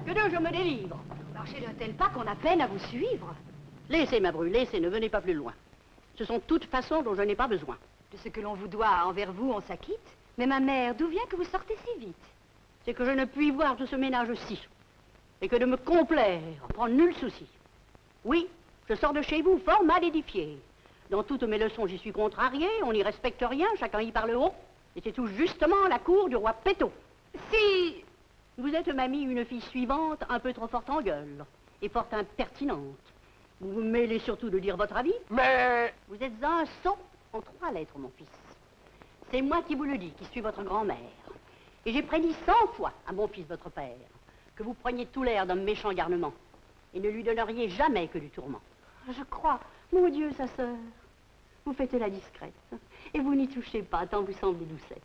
Que donc je me délivre. Marchez-le-t-elle pas qu'on a peine à vous suivre? Laissez, ma Bru, laissez, ne venez pas plus loin. Ce sont toutes façons dont je n'ai pas besoin. De ce que l'on vous doit envers vous, on s'acquitte. Mais ma mère, d'où vient que vous sortez si vite? C'est que je ne puis voir tout ce ménage-ci. Et que de me complaire prend nul souci. Oui, je sors de chez vous fort mal édifié. Dans toutes mes leçons, j'y suis contrarié, on n'y respecte rien, chacun y parle haut. Et c'est tout justement la cour du roi Péto. Si... Vous êtes, mamie, une fille suivante, un peu trop forte en gueule, et fort impertinente. Vous vous mêlez surtout de dire votre avis. Mais... Vous êtes un sot en 3 lettres, mon fils. C'est moi qui vous le dis, qui suis votre grand-mère. Et j'ai prédit 100 fois à mon fils, votre père, que vous preniez tout l'air d'un méchant garnement, et ne lui donneriez jamais que du tourment. Je crois, mon Dieu, sa sœur, vous faites la discrète, et vous n'y touchez pas, tant vous semblez doucette.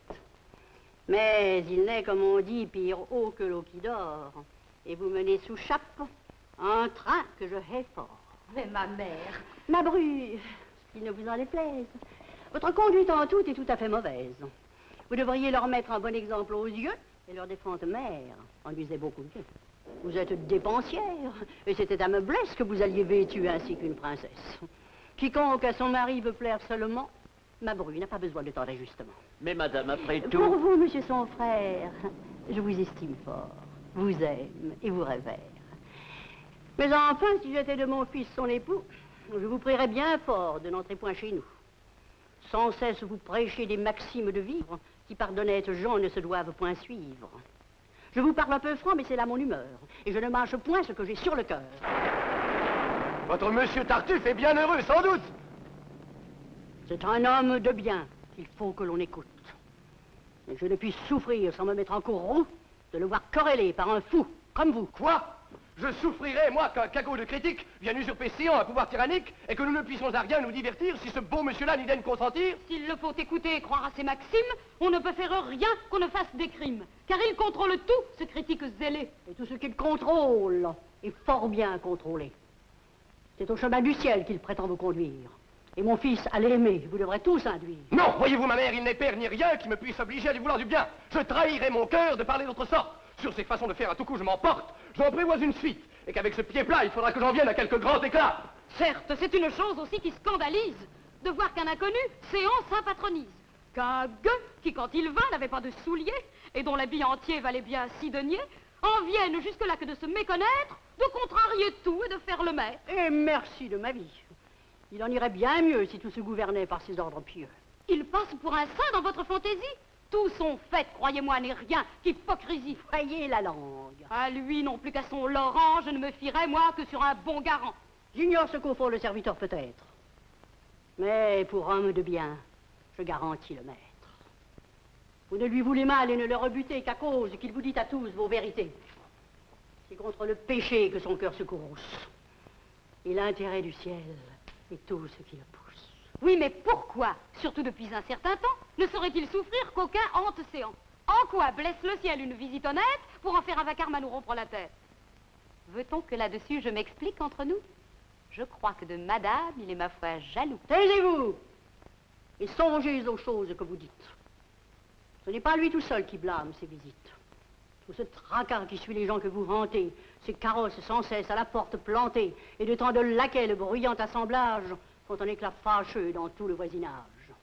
Mais il n'est, comme on dit, pire haut que l'eau qui dort, et vous menez sous chape un train que je hais fort. Mais ma mère... Ma Bru, qu'il ne vous en déplaise, votre conduite en tout est tout à fait mauvaise. Vous devriez leur mettre un bon exemple aux yeux, et leur défunte mère en disait beaucoup mieux. Vous êtes dépensière, et c'était à Meublesse que vous alliez vêtue ainsi qu'une princesse. Quiconque à son mari veut plaire seulement, ma Bru n'a pas besoin de tant d'ajustement. Mais madame, après tout... Pour vous, monsieur son frère, je vous estime fort, vous aime et vous révère. Mais enfin, si j'étais de mon fils son époux, je vous prierais bien fort de n'entrer point chez nous. Sans cesse vous prêchez des maximes de vivre qui par d'honnêtes gens ne se doivent point suivre. Je vous parle un peu franc, mais c'est là mon humeur, et je ne mâche point ce que j'ai sur le cœur. Votre monsieur Tartuffe est bien heureux, sans doute. C'est un homme de bien qu'il faut que l'on écoute. Et je ne puis souffrir sans me mettre en courroux de le voir querellé par un fou comme vous. Quoi? Je souffrirais, moi, qu'un cagot de critique vienne usurper Sion, un pouvoir tyrannique, et que nous ne puissions à rien nous divertir si ce beau monsieur-là n'y daigne consentir? S'il le faut écouter et croire à ses maximes, on ne peut faire rien qu'on ne fasse des crimes. Car il contrôle tout, ce critique zélé. Et tout ce qu'il contrôle est fort bien contrôlé. C'est au chemin du ciel qu'il prétend vous conduire. Et mon fils, à l'aimer, vous devrez tous induire. Non, voyez-vous, ma mère, il n'est père ni rien qui me puisse obliger à lui vouloir du bien. Je trahirais mon cœur de parler d'autre sorte. Sur ces façons de faire à tout coup, je m'emporte. J'en prévois une suite. Et qu'avec ce pied plat, il faudra que j'en vienne à quelque grand éclat. Certes, c'est une chose aussi qui scandalise, de voir qu'un inconnu séance patronise. Qu'un gueux, qui quand il vint n'avait pas de souliers, et dont l'habit entier valait bien 6 deniers, en vienne jusque-là que de se méconnaître, de contrarier tout et de faire le maître. Et merci de ma vie. Il en irait bien mieux si tout se gouvernait par ses ordres pieux. Il passe pour un saint dans votre fantaisie. Tous sont faits, croyez-moi, n'est rien qu'hypocrisie. Voyez la langue. À lui, non plus qu'à son Laurent, je ne me fierai, moi, que sur un bon garant. J'ignore ce qu'au fond le serviteur peut-être. Mais pour homme de bien, je garantis le maître. Vous ne lui voulez mal et ne le rebutez qu'à cause qu'il vous dit à tous vos vérités. C'est contre le péché que son cœur se courrouce. Et l'intérêt du ciel est tout ce qui le pousse. Oui, mais pourquoi, surtout depuis un certain temps, ne saurait-il souffrir qu'aucun hante séant? En quoi blesse le ciel une visite honnête pour en faire un vacarme à nous rompre la tête? Veut-on que là-dessus je m'explique entre nous? Je crois que de madame, il est ma foi jaloux. Taisez-vous et songez aux choses que vous dites. Ce n'est pas lui tout seul qui blâme ces visites. Tout ce tracas qui suit les gens que vous vantez, ces carrosses sans cesse à la porte plantées, et de tant de laquais le bruyant assemblage font un éclat fâcheux dans tout le voisinage.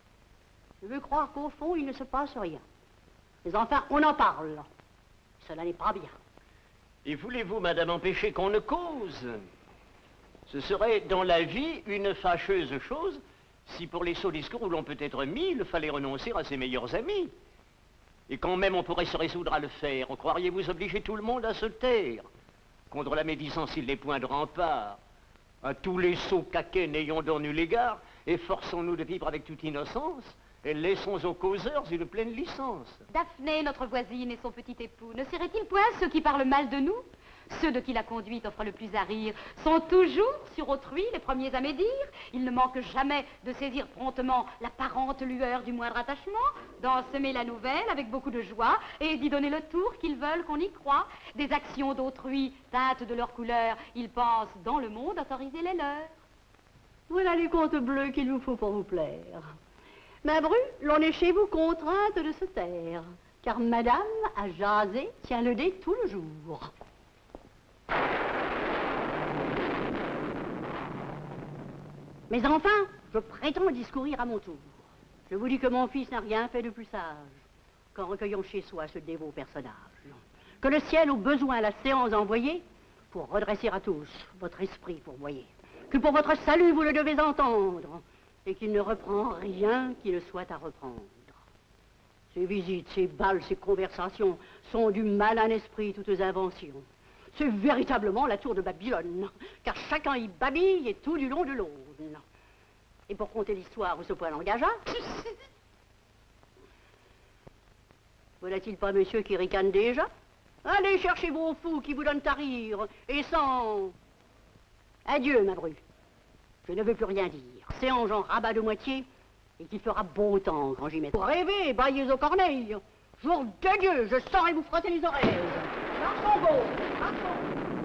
Je veux croire qu'au fond, il ne se passe rien. Mais enfin, on en parle. Cela n'est pas bien. Et voulez-vous, madame, empêcher qu'on ne cause? Ce serait, dans la vie, une fâcheuse chose si pour les sots discours où l'on peut être mis, il fallait renoncer à ses meilleurs amis. Et quand même on pourrait se résoudre à le faire, croiriez-vous obliger tout le monde à se taire? Contre la médisance, il n'est point de rempart. À tous les sots caquets n'ayons donc nul égard, efforçons-nous de vivre avec toute innocence, et laissons aux causeurs une pleine licence. Daphné, notre voisine, et son petit époux, ne seraient-ils point ceux qui parlent mal de nous? Ceux de qui la conduite offre le plus à rire sont toujours sur autrui les premiers à médire. Ils ne manquent jamais de saisir promptement l'apparente lueur du moindre attachement, d'en semer la nouvelle avec beaucoup de joie et d'y donner le tour qu'ils veulent qu'on y croie. Des actions d'autrui teintes de leur couleur, ils pensent dans le monde autoriser les leurs. Voilà les contes bleus qu'il vous faut pour vous plaire. Ma Bru, l'on est chez vous contrainte de se taire, car madame, à jaser, tient le dé tout le jour. Mais enfin, je prétends discourir à mon tour. Je vous dis que mon fils n'a rien fait de plus sage qu'en recueillant chez soi ce dévot personnage. Que le ciel, au besoin, la séance envoyée pour redresser à tous votre esprit fourvoyé. Que pour votre salut, vous le devez entendre, et qu'il ne reprend rien qui ne soit à reprendre. Ces visites, ces bals, ces conversations sont du malin esprit, toutes inventions. C'est véritablement la tour de Babylone, car chacun y babille et tout du long de l'Aune. Et pour conter l'histoire où ce poil engagea, voilà-t-il pas monsieur qui ricane déjà? Allez chercher vos fous qui vous donnent à rire, et sans... Adieu, ma bru. Je ne veux plus rien dire. Séance en rabat de moitié, et qu'il fera beau temps quand j'y mettrai. Pour rêver, baillez aux corneilles. Jour de Dieu, je saurai vous frotter les oreilles. Marchons beau, marchons.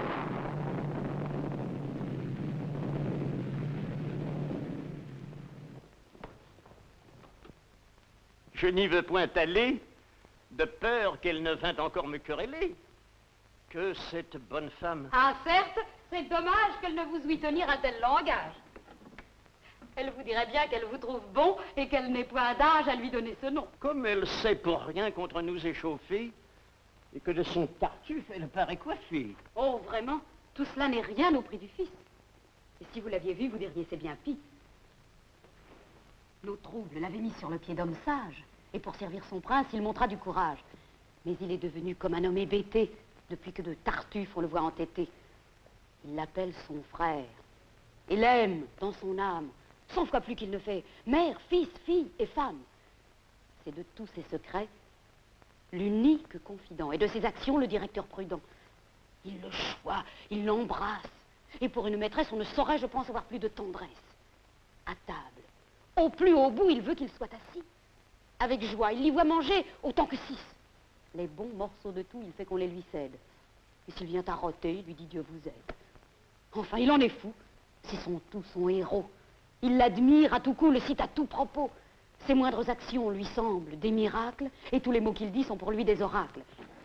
Je n'y veux point aller, de peur qu'elle ne vînt encore me quereller. Que cette bonne femme... Ah, certes, c'est dommage qu'elle ne vous ouït tenir un tel langage. Elle vous dirait bien qu'elle vous trouve bon et qu'elle n'est point d'âge à lui donner ce nom. Comme elle sait pour rien contre nous échauffer, et que de son tartuffe, elle paraît coiffée. Oh, vraiment, tout cela n'est rien au prix du fils. Et si vous l'aviez vu, vous diriez c'est bien pis. L'eau trouble l'avait mis sur le pied d'homme sage, et pour servir son prince, il montra du courage. Mais il est devenu comme un homme hébété, depuis que de Tartuffe on le voit entêté. Il l'appelle son frère, et l'aime dans son âme, 100 fois plus qu'il ne fait mère, fils, fille et femme. C'est de tous ses secrets l'unique confident, et de ses actions le directeur prudent. Il le choit, il l'embrasse, et pour une maîtresse, on ne saurait, je pense, avoir plus de tendresse. À table, au plus haut bout, il veut qu'il soit assis. Avec joie, il l'y voit manger autant que 6. Les bons morceaux de tout, il fait qu'on les lui cède. Et s'il vient à roter, il lui dit Dieu vous aide. Enfin, il en est fou. C'est son tout, son héros. Il l'admire à tout coup, le cite à tout propos. Ses moindres actions lui semblent des miracles, et tous les mots qu'il dit sont pour lui des oracles.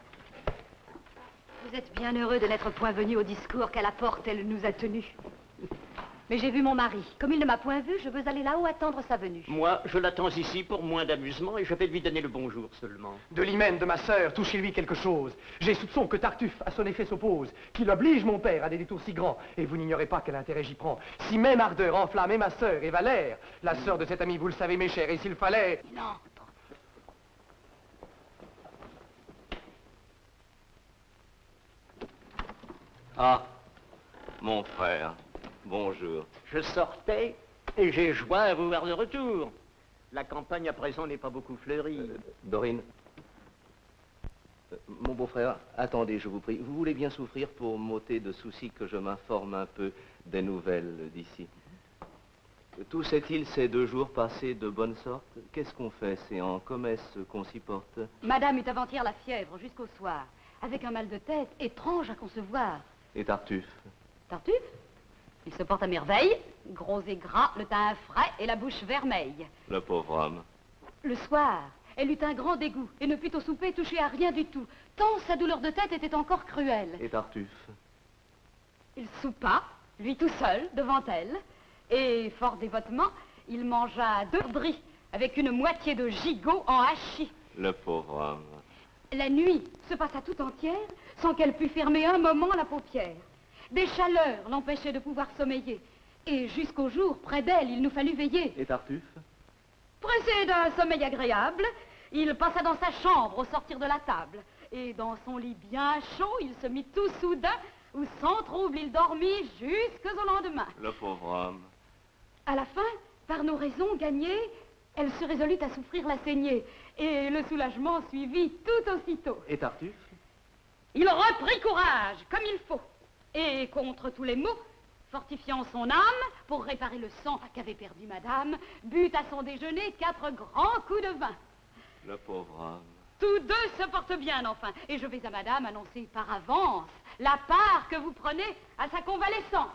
Vous êtes bien heureux de n'être point venu au discours qu'à la porte elle nous a tenu. Mais j'ai vu mon mari. Comme il ne m'a point vu, je veux aller là-haut attendre sa venue. Moi, je l'attends ici pour moins d'amusement et je vais lui donner le bonjour seulement. De l'hymen de ma sœur, touchez-lui quelque chose. J'ai soupçon que Tartuffe à son effet s'oppose, qu'il oblige mon père à des détours si grands, et vous n'ignorez pas quel intérêt j'y prends. Si même ardeur enflamme et ma sœur et Valère, la sœur de cet ami, vous le savez, mes chers, et s'il fallait... Il entre. Ah, mon frère, bonjour. Je sortais et j'ai joie à vous voir de retour. La campagne à présent n'est pas beaucoup fleurie. Dorine, mon beau-frère, attendez, je vous prie. Vous voulez bien souffrir pour m'ôter de soucis que je m'informe un peu des nouvelles d'ici. Tout s'est-il ces 2 jours passés de bonne sorte? Qu'est-ce qu'on fait? C'est en commerce qu'on s'y porte? Madame eut avant-hier la fièvre jusqu'au soir, avec un mal de tête étrange à concevoir. Et Tartuffe? Tartuffe? Il se porte à merveille, gros et gras, le teint frais et la bouche vermeille. Le pauvre homme. Le soir, elle eut un grand dégoût et ne put au souper toucher à rien du tout, tant sa douleur de tête était encore cruelle. Et Tartuffe? Il soupa, lui tout seul, devant elle, et, fort dévotement, il mangea 2 bris avec une moitié de gigot en hachis. Le pauvre homme. La nuit se passa tout entière sans qu'elle pût fermer un moment la paupière. Des chaleurs l'empêchaient de pouvoir sommeiller. Et jusqu'au jour, près d'elle, il nous fallut veiller. Et Tartuffe? Pressé d'un sommeil agréable, il passa dans sa chambre au sortir de la table. Et dans son lit bien chaud, il se mit tout soudain, où sans trouble il dormit jusqu'au lendemain. Le pauvre homme. À la fin, par nos raisons gagnées, elle se résolut à souffrir la saignée. Et le soulagement suivit tout aussitôt. Et Tartuffe? Il reprit courage, comme il faut. Et contre tous les maux, fortifiant son âme, pour réparer le sang qu'avait perdu madame, but à son déjeuner 4 grands coups de vin. Le pauvre homme. Tous 2 se portent bien, enfin. Et je vais à madame annoncer par avance la part que vous prenez à sa convalescence.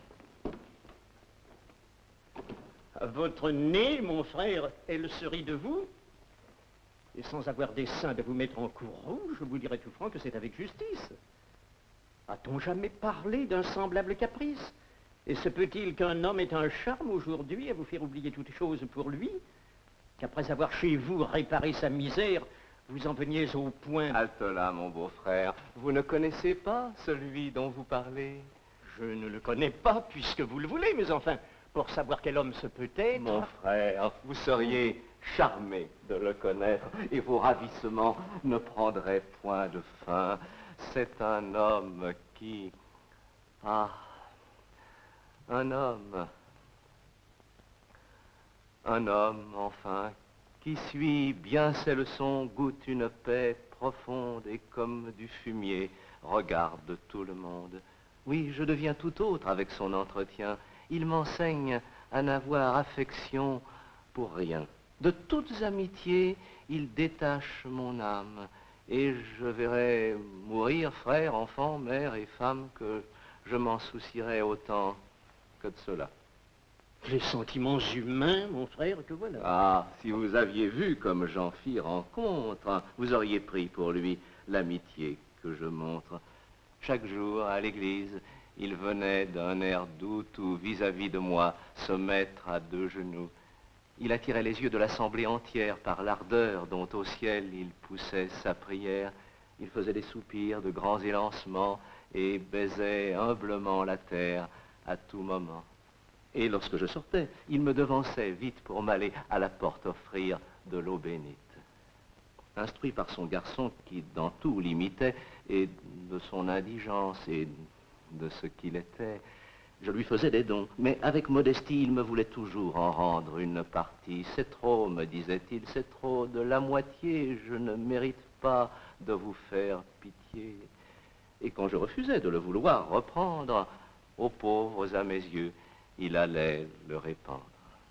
À votre nez, mon frère, elle se rit de vous. Et sans avoir dessein de vous mettre en courroux, je vous dirai tout franc que c'est avec justice. A-t-on jamais parlé d'un semblable caprice? Et se peut-il qu'un homme ait un charme aujourd'hui à vous faire oublier toute chose pour lui, qu'après avoir chez vous réparé sa misère, vous en veniez au point... Halte là, mon beau-frère. Vous ne connaissez pas celui dont vous parlez? Je ne le connais pas, puisque vous le voulez, mais enfin, pour savoir quel homme ce peut être... Mon frère, vous seriez charmé de le connaître, et vos ravissements ne prendraient point de fin. C'est un homme qui... Ah, un homme, enfin, qui suit bien ses leçons, goûte une paix profonde et comme du fumier, regarde tout le monde. Oui, je deviens tout autre avec son entretien. Il m'enseigne à n'avoir affection pour rien. De toutes amitiés, il détache mon âme. Et je verrai mourir frère, enfant, mère et femme que je m'en soucierai autant que de cela. Les sentiments humains, mon frère, que voilà. Ah, si vous aviez vu comme j'en fis rencontre, vous auriez pris pour lui l'amitié que je montre. Chaque jour, à l'église, il venait d'un air doux tout vis-à-vis de moi se mettre à deux genoux. Il attirait les yeux de l'assemblée entière par l'ardeur dont au ciel il poussait sa prière. Il faisait des soupirs, de grands élancements et baisait humblement la terre à tout moment. Et lorsque je sortais, il me devançait vite pour m'aller à la porte offrir de l'eau bénite. Instruit par son garçon qui dans tout l'imitait, et de son indigence et de ce qu'il était, je lui faisais des dons. Mais avec modestie, il me voulait toujours en rendre une partie. C'est trop, me disait-il, c'est trop, de la moitié, je ne mérite pas de vous faire pitié. Et quand je refusais de le vouloir reprendre, aux pauvres à mes yeux, il allait le répandre.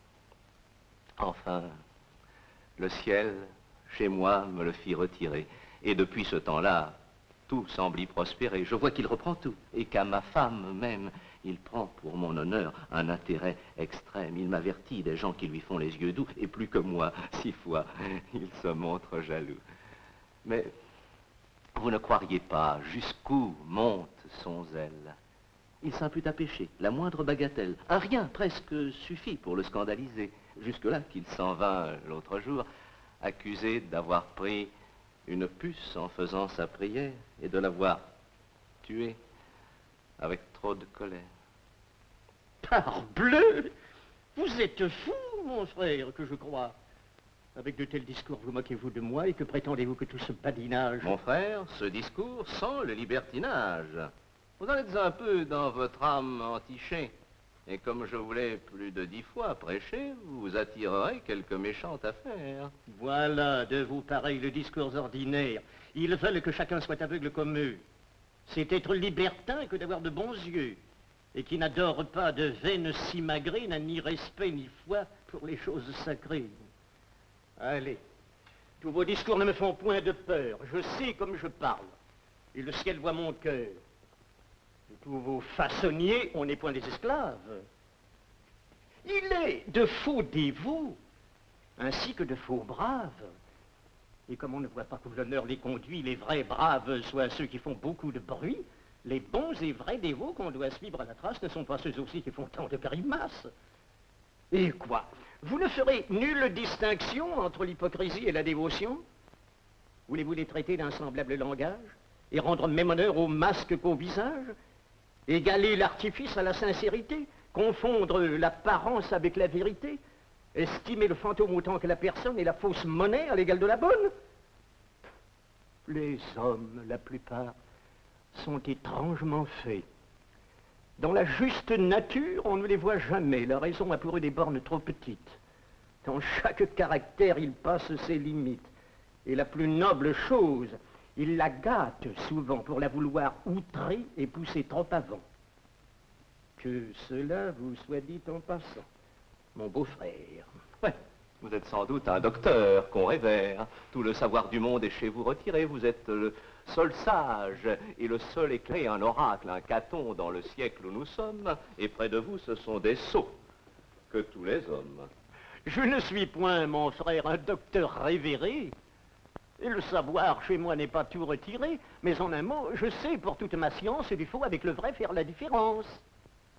Enfin, le ciel, chez moi, me le fit retirer. Et depuis ce temps-là, tout semble y prospérer. Je vois qu'il reprend tout. Et qu'à ma femme même, il prend pour mon honneur un intérêt extrême. Il m'avertit des gens qui lui font les yeux doux. Et plus que moi, 6 fois, il se montre jaloux. Mais vous ne croiriez pas jusqu'où monte son zèle. Il s'impute à pécher, la moindre bagatelle. Un rien presque suffit pour le scandaliser. Jusque-là qu'il s'en vint l'autre jour, accusé d'avoir pris une puce en faisant sa prière et de l'avoir tuée avec trop de colère. Parbleu! Vous êtes fou, mon frère, que je crois. Avec de tels discours, vous moquez-vous de moi et que prétendez-vous que tout ce badinage... Mon frère, ce discours sent le libertinage. Vous en êtes un peu dans votre âme entichée. Et comme je voulais plus de 10 fois prêcher, vous attirerez quelques méchantes affaires. Voilà, de vous pareil, le discours ordinaire. Ils veulent que chacun soit aveugle comme eux. C'est être libertin que d'avoir de bons yeux. Et qui n'adore pas de veine simagrée, n'a ni respect ni foi pour les choses sacrées. Allez, tous vos discours ne me font point de peur. Je sais comme je parle. Et le ciel voit mon cœur. Tous vos façonniers, on n'est point des esclaves. Il est de faux dévots, ainsi que de faux braves. Et comme on ne voit pas que l'honneur les conduit, les vrais braves soient ceux qui font beaucoup de bruit, les bons et vrais dévots qu'on doit suivre à la trace ne sont pas ceux aussi qui font tant de grimaces. Et quoi? Vous ne ferez nulle distinction entre l'hypocrisie et la dévotion? Voulez-vous les traiter d'un semblable langage et rendre même honneur au masque qu'au visage? Égaler l'artifice à la sincérité, confondre l'apparence avec la vérité, estimer le fantôme autant que la personne et la fausse monnaie à l'égal de la bonne. Les hommes, la plupart, sont étrangement faits. Dans la juste nature, on ne les voit jamais. La raison a pour eux des bornes trop petites. Dans chaque caractère, il passe ses limites. Et la plus noble chose, il la gâte souvent pour la vouloir outrer et pousser trop avant. Que cela vous soit dit en passant, mon beau-frère. Ouais, vous êtes sans doute un docteur qu'on révère. Tout le savoir du monde est chez vous retiré. Vous êtes le seul sage et le seul éclairé, un oracle, un Caton dans le siècle où nous sommes. Et près de vous, ce sont des sots que tous les hommes. Je ne suis point, mon frère, un docteur révéré. Et le savoir chez moi n'est pas tout retiré, mais en un mot, je sais pour toute ma science du faux avec le vrai faire la différence.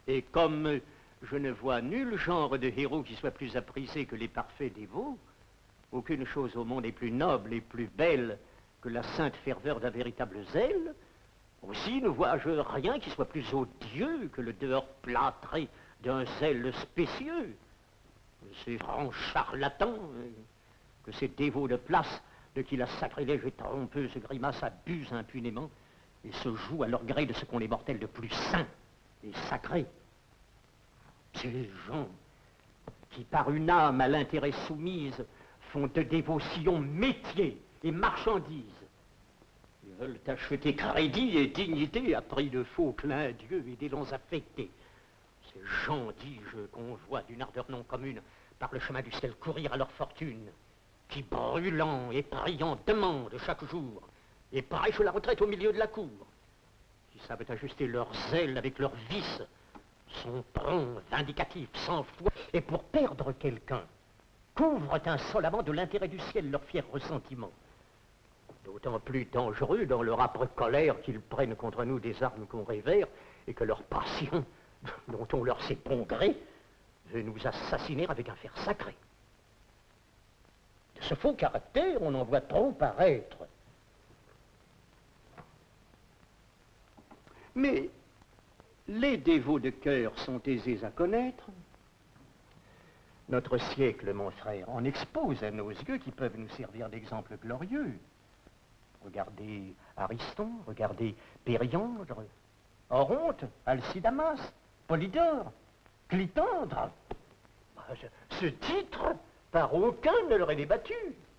Et comme je ne vois nul genre de héros qui soit plus apprécié que les parfaits dévots, aucune chose au monde est plus noble et plus belle que la sainte ferveur d'un véritable zèle, aussi ne vois-je rien qui soit plus odieux que le dehors plâtré d'un zèle spécieux. Ces francs charlatans, que ces dévots de place, de qui la sacrilège et trompeuse grimace abusent impunément et se jouent à leur gré de ce qu'ont les mortels de plus saints et sacrés. Ces gens qui, par une âme à l'intérêt soumise, font de dévotion métier et marchandise. Ils veulent acheter crédit et dignité à prix de faux clins d'yeux et d'élans affectés. Ces gens, dis-je, qu'on voit d'une ardeur non commune par le chemin du ciel courir à leur fortune, qui, brûlant et priant, demandent chaque jour et prêchent la retraite au milieu de la cour, qui savent ajuster leur zèle avec leurs vices, sont prompts, vindicatifs, sans foi, et pour perdre quelqu'un, couvrent insolemment de l'intérêt du ciel leur fier ressentiment. D'autant plus dangereux dans leur âpre colère qu'ils prennent contre nous des armes qu'on révère et que leur passion, dont on leur sait bon gré, veut nous assassiner avec un fer sacré. De ce faux caractère, on en voit trop paraître. Mais les dévots de cœur sont aisés à connaître. Notre siècle, mon frère, en expose à nos yeux qui peuvent nous servir d'exemple glorieux. Regardez Ariston, regardez Périandre, Oronte, Alcidamas, Polydore, Clitandre. Ce titre, par aucun ne leur est débattu.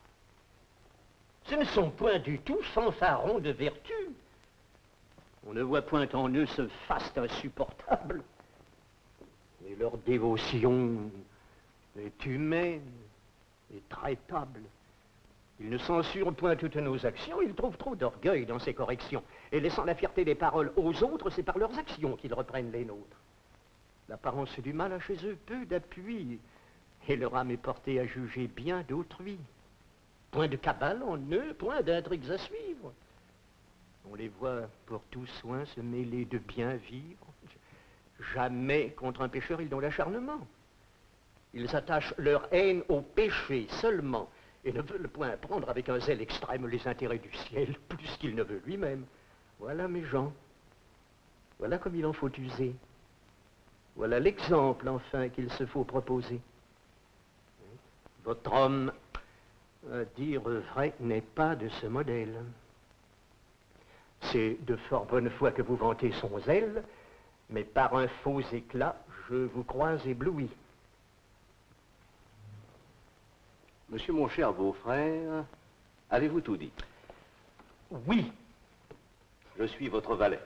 Ce ne sont point du tout fanfarons de vertu. On ne voit point en eux ce faste insupportable. Et leur dévotion est humaine et traitable. Ils ne censurent point toutes nos actions, ils trouvent trop d'orgueil dans ces corrections. Et laissant la fierté des paroles aux autres, c'est par leurs actions qu'ils reprennent les nôtres. L'apparence du mal a chez eux peu d'appui, et leur âme est portée à juger bien d'autrui. Point de cabale en eux, point d'intrigues à suivre. On les voit pour tout soin se mêler de bien vivre. Jamais contre un pécheur ils n'ont l'acharnement. Ils attachent leur haine au péché seulement, et ne veulent point prendre avec un zèle extrême les intérêts du ciel, plus qu'il ne veut lui-même. Voilà mes gens. Voilà comme il en faut user. Voilà l'exemple, enfin, qu'il se faut proposer. Votre homme, à dire vrai, n'est pas de ce modèle. C'est de fort bonne foi que vous vantez son zèle, mais par un faux éclat, je vous crois ébloui. Monsieur mon cher beau-frère, avez-vous tout dit? Oui. Je suis votre valet.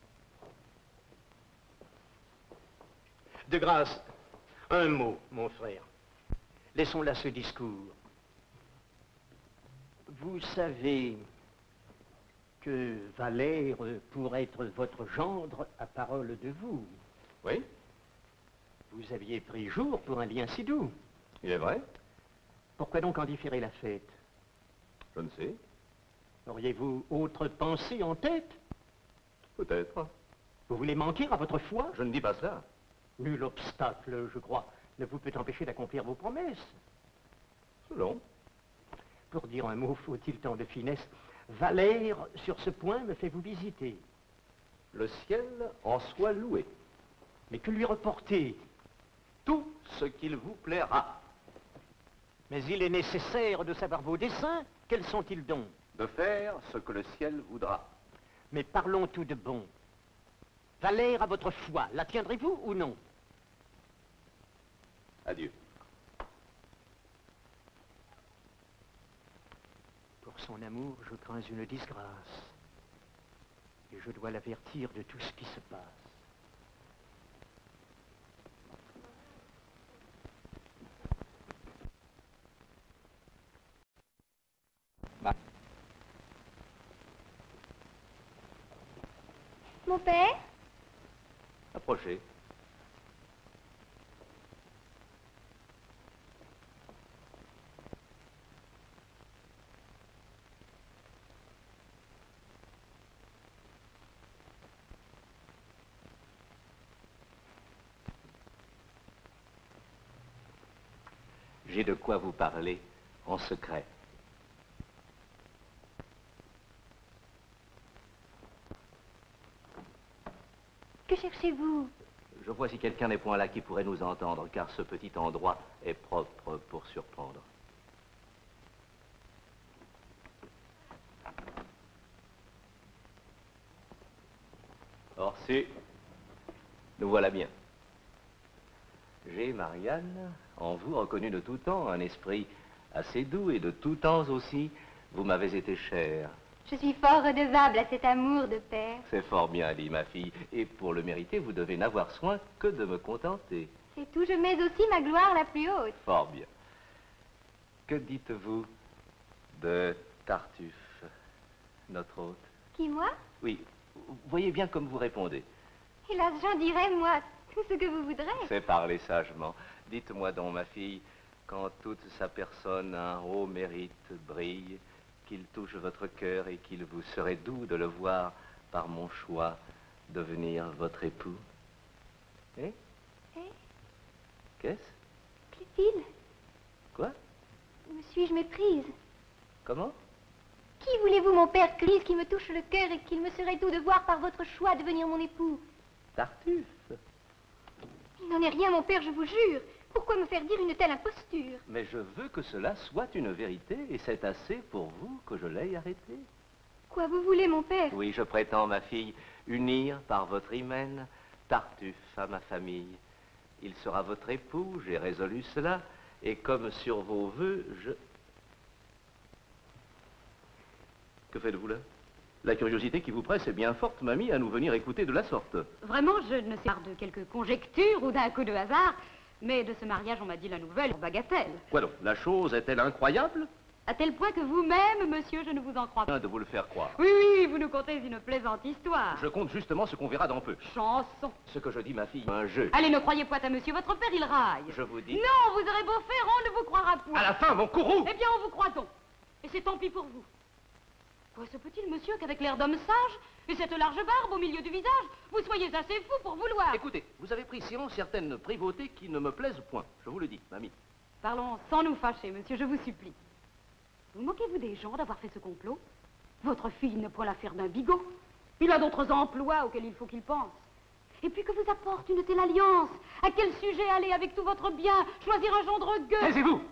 De grâce, un mot, mon frère. Laissons là ce discours. Vous savez que Valère, pour être votre gendre, a parole de vous. Oui, Vous aviez pris jour pour un lien si doux. il est vrai. Pourquoi donc en différer la fête? Je ne sais. Auriez-vous autre pensée en tête? Peut-être. Vous voulez manquer à votre foi? Je ne dis pas cela. Nul obstacle, je crois, ne vous peut empêcher d'accomplir vos promesses. Selon. Pour dire un mot, faut-il tant de finesse? Valère, sur ce point, me fait vous visiter. Le ciel en soit loué. Mais que lui reporter? Tout ce qu'il vous plaira. Mais il est nécessaire de savoir vos desseins. Quels sont-ils donc? De faire ce que le ciel voudra. Mais parlons tout de bon. Valère à votre foi, la tiendrez-vous ou non? Adieu. Pour son amour, je crains une disgrâce. Et je dois l'avertir de tout ce qui se passe. Mon père? Approchez. J'ai de quoi vous parler en secret. Que cherchez-vous? Je vois si quelqu'un n'est point là qui pourrait nous entendre, car ce petit endroit est propre pour surprendre. Orsi, nous voilà bien. J'ai, Marianne, en vous reconnu de tout temps un esprit assez doux et de tout temps aussi, vous m'avez été chère. Je suis fort redevable à cet amour de père. C'est fort bien dit, ma fille, et pour le mériter, vous devez n'avoir soin que de me contenter. C'est tout, je mets aussi ma gloire la plus haute. Fort bien. Que dites-vous de Tartuffe, notre hôte? Qui, moi? Oui, voyez bien comme vous répondez. Hélas, j'en dirai, moi, tout ce que vous voudrez. C'est parler sagement. Dites-moi donc, ma fille, quand toute sa personne un haut mérite brille, qu'il touche votre cœur et qu'il vous serait doux de le voir par mon choix devenir votre époux. Eh? Eh? Qu'est-ce? Clotilde, Quoi? me suis-je méprise? Comment? Qui voulez-vous, mon père Clotilde, qui me touche le cœur et qu'il me serait doux de voir par votre choix devenir mon époux? Tartuffe. Il n'en est rien, mon père, je vous jure. Pourquoi me faire dire une telle imposture? Mais je veux que cela soit une vérité, et c'est assez pour vous que je l'aie arrêté. Quoi vous voulez, mon père? Oui, je prétends, ma fille, unir par votre hymen Tartuffe à ma famille. Il sera votre époux, j'ai résolu cela, et comme sur vos vœux, je... Que faites-vous là? La curiosité qui vous presse est bien forte, mamie, à nous venir écouter de la sorte. Vraiment, je ne sais pas de quelques conjectures ou d'un coup de hasard, mais de ce mariage, on m'a dit la nouvelle, bagatelle. Quoi donc? La chose est-elle incroyable? À tel point que vous-même, monsieur, je ne vous en crois pas. De vous le faire croire. Oui, oui, vous nous contez une plaisante histoire. Je compte justement ce qu'on verra dans peu. Chanson. Ce que je dis, ma fille, un jeu. Allez, ne croyez point à monsieur, votre père, il raille. Je vous dis... Non, vous aurez beau faire, on ne vous croira point. À la fin, mon courroux! Eh bien, on vous croit donc. Et c'est tant pis pour vous. Quoi se peut-il, monsieur, qu'avec l'air d'homme sage et cette large barbe au milieu du visage, vous soyez assez fou pour vouloir... Écoutez, vous avez pris silence certaines privautés qui ne me plaisent point. Je vous le dis, mamie. Parlons sans nous fâcher, monsieur, je vous supplie. Vous moquez-vous des gens d'avoir fait ce complot? Votre fille ne peut l'affaire d'un bigot. Il a d'autres emplois auxquels il faut qu'il pense. Et puis que vous apporte une telle alliance? À quel sujet aller avec tout votre bien choisir un gendre gueux? Taisez-vous!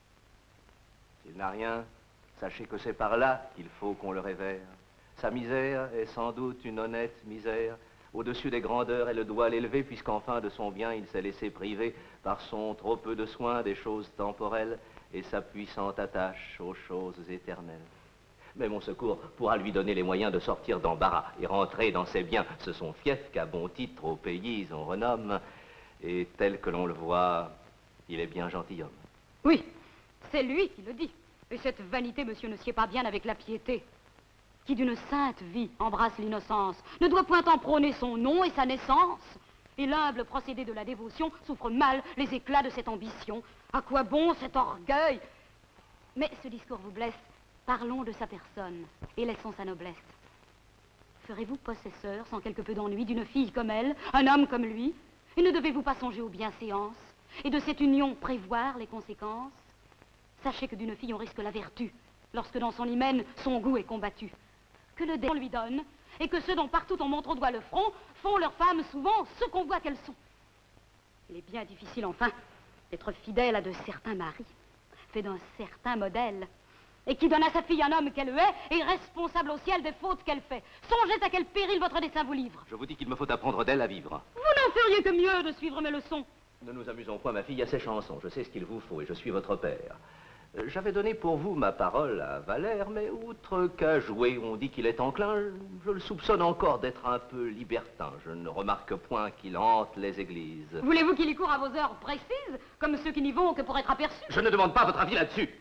S'il n'a rien, sachez que c'est par là qu'il faut qu'on le révère. Sa misère est sans doute une honnête misère. Au-dessus des grandeurs, elle doit l'élever, puisqu'enfin de son bien, il s'est laissé priver par son trop peu de soin des choses temporelles et sa puissante attache aux choses éternelles. Mais mon secours pourra lui donner les moyens de sortir d'embarras et rentrer dans ses biens. Ce sont fiefs qu'à bon titre au pays on renomme, et tel que l'on le voit, il est bien gentilhomme. Oui, c'est lui qui le dit. Et cette vanité, monsieur, ne sied pas bien avec la piété, qui d'une sainte vie embrasse l'innocence, ne doit point en prôner son nom et sa naissance. Et l'humble procédé de la dévotion souffre mal les éclats de cette ambition. À quoi bon cet orgueil? Mais ce discours vous blesse. Parlons de sa personne et laissons sa noblesse. Ferez-vous possesseur, sans quelque peu d'ennui, d'une fille comme elle, un homme comme lui? Et ne devez-vous pas songer aux bienséances et de cette union prévoir les conséquences? Sachez que d'une fille on risque la vertu, lorsque dans son hymen son goût est combattu. Que le démon lui donne, et que ceux dont partout on montre au doigt le front font leurs femmes souvent ce qu'on voit qu'elles sont. Il est bien difficile, enfin, d'être fidèle à de certains maris, fait d'un certain modèle, et qui donne à sa fille un homme qu'elle hait et responsable au ciel des fautes qu'elle fait. Songez à quel péril votre dessein vous livre. Je vous dis qu'il me faut apprendre d'elle à vivre. Vous n'en feriez que mieux de suivre mes leçons. Ne nous amusons point, ma fille, à ces chansons. Je sais ce qu'il vous faut et je suis votre père. J'avais donné pour vous ma parole à Valère, mais outre qu'à jouer, on dit qu'il est enclin, je le soupçonne encore d'être un peu libertin. Je ne remarque point qu'il hante les églises. Voulez-vous qu'il y court à vos heures précises, comme ceux qui n'y vont que pour être aperçus? Je ne demande pas votre avis là-dessus.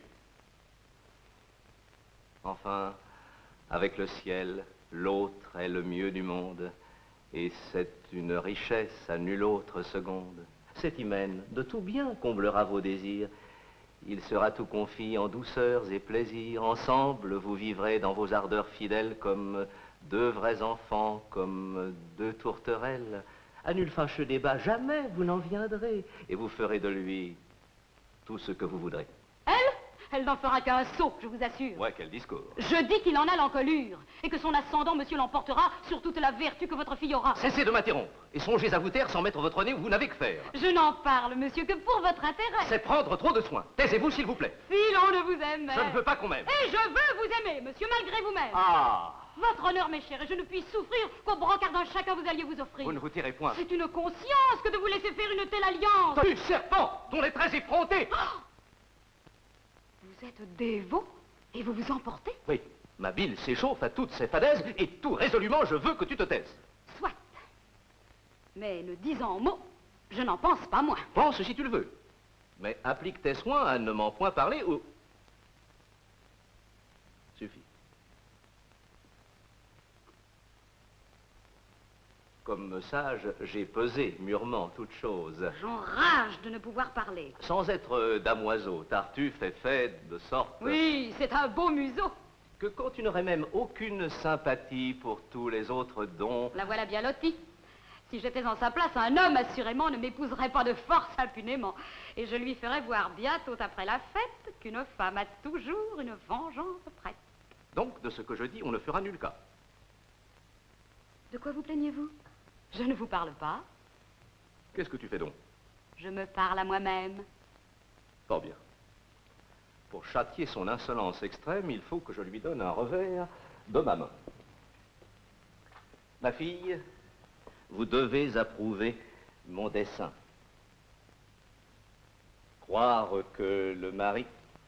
Enfin, avec le ciel, l'autre est le mieux du monde, et c'est une richesse à nulle autre seconde. Cet hymen de tout bien comblera vos désirs. Il sera tout confit en douceurs et plaisirs. Ensemble, vous vivrez dans vos ardeurs fidèles comme deux vrais enfants, comme deux tourterelles. À nul fâcheux débat, jamais vous n'en viendrez. Et vous ferez de lui Tout ce que vous voudrez. Elle n'en fera qu'un sot, je vous assure. Ouais, quel discours. Je dis qu'il en a l'encolure, et que son ascendant, monsieur, l'emportera sur toute la vertu que votre fille aura. Cessez de m'interrompre, et songez à vous taire sans mettre votre nez où vous n'avez que faire. Je n'en parle, monsieur, que pour votre intérêt. C'est prendre trop de soin. Taisez-vous, s'il vous plaît. Si l'on ne vous aime. Je ne veux pas qu'on m'aime. Et je veux vous aimer, monsieur, malgré vous-même. Ah! Votre honneur, mes chers, et je ne puis souffrir qu'au brancard d'un chacun vous alliez vous offrir. Vous ne vous tirez point. C'est une conscience que de vous laisser faire une telle alliance. Du serpent, dont les traits effrontés. Vous êtes dévot et vous vous emportez? Oui, ma bile s'échauffe à toutes ces fadaises, et tout résolument, je veux que tu te taises. Soit. Mais ne disant mot, je n'en pense pas moins. Pense si tu le veux. Mais applique tes soins à ne m'en point parler ou... Suffit. Comme sage, j'ai pesé mûrement toute chose. J'enrage de ne pouvoir parler. Sans être damoiseau, Tartuffe est fait de sorte... Oui, c'est un beau museau. Que quand tu n'aurais même aucune sympathie pour tous les autres dons... La voilà bien lotie. Si j'étais en sa place, un homme, assurément, ne m'épouserait pas de force impunément. Et je lui ferais voir bientôt après la fête qu'une femme a toujours une vengeance prête. Donc, de ce que je dis, on ne fera nul cas. De quoi vous plaignez-vous? Je ne vous parle pas. Qu'est-ce que tu fais donc? Je me parle à moi-même. Fort bien. Pour châtier son insolence extrême, il faut que je lui donne un revers de ma main. Ma fille, vous devez approuver mon dessein. Croire que le mari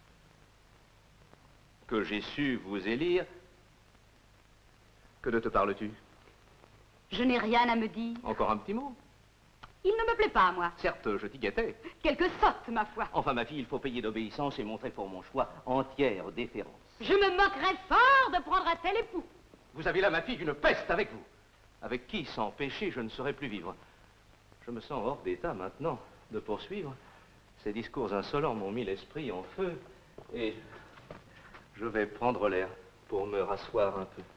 que j'ai su vous élire... Que ne te parles-tu? Je n'ai rien à me dire. Encore un petit mot? Il ne me plaît pas, moi. Certes, je t'y guettais. Quelque sotte, ma foi. Enfin, ma fille, il faut payer d'obéissance et montrer pour mon choix entière déférence. Je me moquerais fort de prendre un tel époux. Vous avez là, ma fille, une peste avec vous. Avec qui, sans péché, je ne saurais plus vivre. Je me sens hors d'état maintenant de poursuivre. Ces discours insolents m'ont mis l'esprit en feu. Et je vais prendre l'air pour me rasseoir un peu.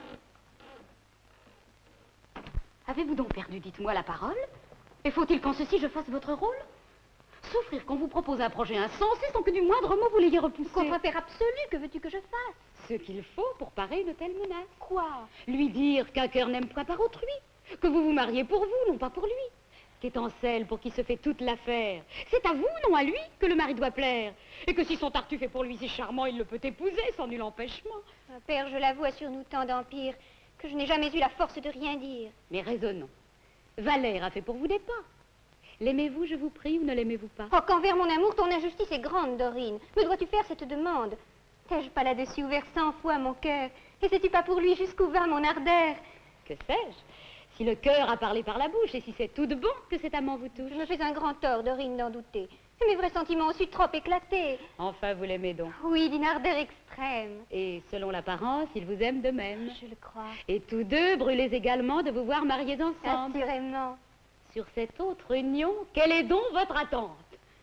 Avez-vous donc perdu, dites-moi, la parole? Et faut-il qu'en ceci je fasse votre rôle? Souffrir qu'on vous propose un projet insensé sans que du moindre mot vous l'ayez repoussé. Contre-affaire absolue, que veux-tu que je fasse? Ce qu'il faut pour parer une telle menace. Quoi? Lui dire qu'un cœur n'aime point par autrui, que vous vous mariez pour vous, non pas pour lui. Qu'étincelle pour qui se fait toute l'affaire. C'est à vous, non à lui, que le mari doit plaire. Et que si son Tartuffe est pour lui si charmant, il le peut épouser sans nul empêchement. Père, je l'avoue, assure nous tant d'empire que je n'ai jamais eu la force de rien dire. Mais raisonnons. Valère a fait pour vous des pas. L'aimez-vous, je vous prie, ou ne l'aimez-vous pas? Oh, qu'envers mon amour, ton injustice est grande, Dorine. Me dois-tu faire cette demande? T'ai-je pas là-dessus ouvert 100 fois mon cœur? Et sais-tu pas pour lui jusqu'où va mon ardeur? Que sais-je? Si le cœur a parlé par la bouche, et si c'est tout de bon que cet amant vous touche. Je me fais un grand tort, Dorine, d'en douter. Mes vrais sentiments ont su trop éclater. Enfin, vous l'aimez donc. Oui, d'une ardeur extrême. Et selon l'apparence, il vous aime de même. Je le crois. Et tous deux brûlez également de vous voir mariés ensemble. Assurément. Sur cette autre union, quelle est donc votre attente?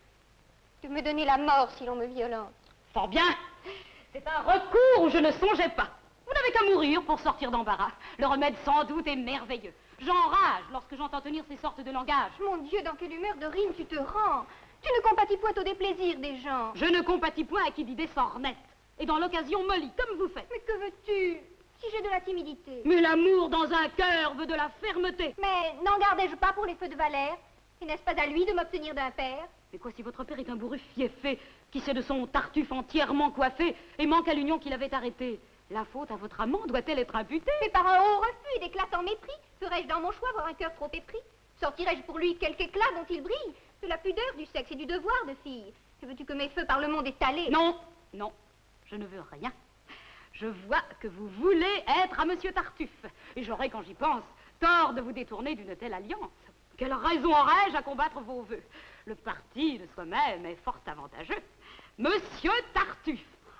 De me donner la mort si l'on me violente. Fort bien. C'est un recours où je ne songeais pas. Vous n'avez qu'à mourir pour sortir d'embarras. Le remède sans doute est merveilleux. J'enrage lorsque j'entends tenir ces sortes de langage. Mon Dieu, dans quelle humeur, Dorine, tu te rends? Tu ne compatis point au déplaisir des gens. Je ne compatis point à qui dit des sornettes. Et dans l'occasion mollie, comme vous faites. Mais que veux-tu? Si j'ai de la timidité. Mais l'amour dans un cœur veut de la fermeté. Mais n'en gardais-je pas pour les feux de Valère? Et n'est-ce pas à lui de m'obtenir d'un père? Mais quoi si votre père est un bourru fieffé, qui sait de son Tartuffe entièrement coiffé et manque à l'union qu'il avait arrêtée? La faute à votre amant doit-elle être imputée? Mais par un haut refus et d'éclatant mépris, ferais-je dans mon choix avoir un cœur trop épris? Sortirais-je pour lui quelque éclat dont il brille? De la pudeur, du sexe et du devoir de fille. Que veux-tu que mes feux par le monde étalés? Non, non, je ne veux rien. Je vois que vous voulez être à Monsieur Tartuffe. Et j'aurais, quand j'y pense, tort de vous détourner d'une telle alliance. Quelle raison aurais-je à combattre vos vœux? Le parti de soi-même est fort avantageux. Monsieur Tartuffe,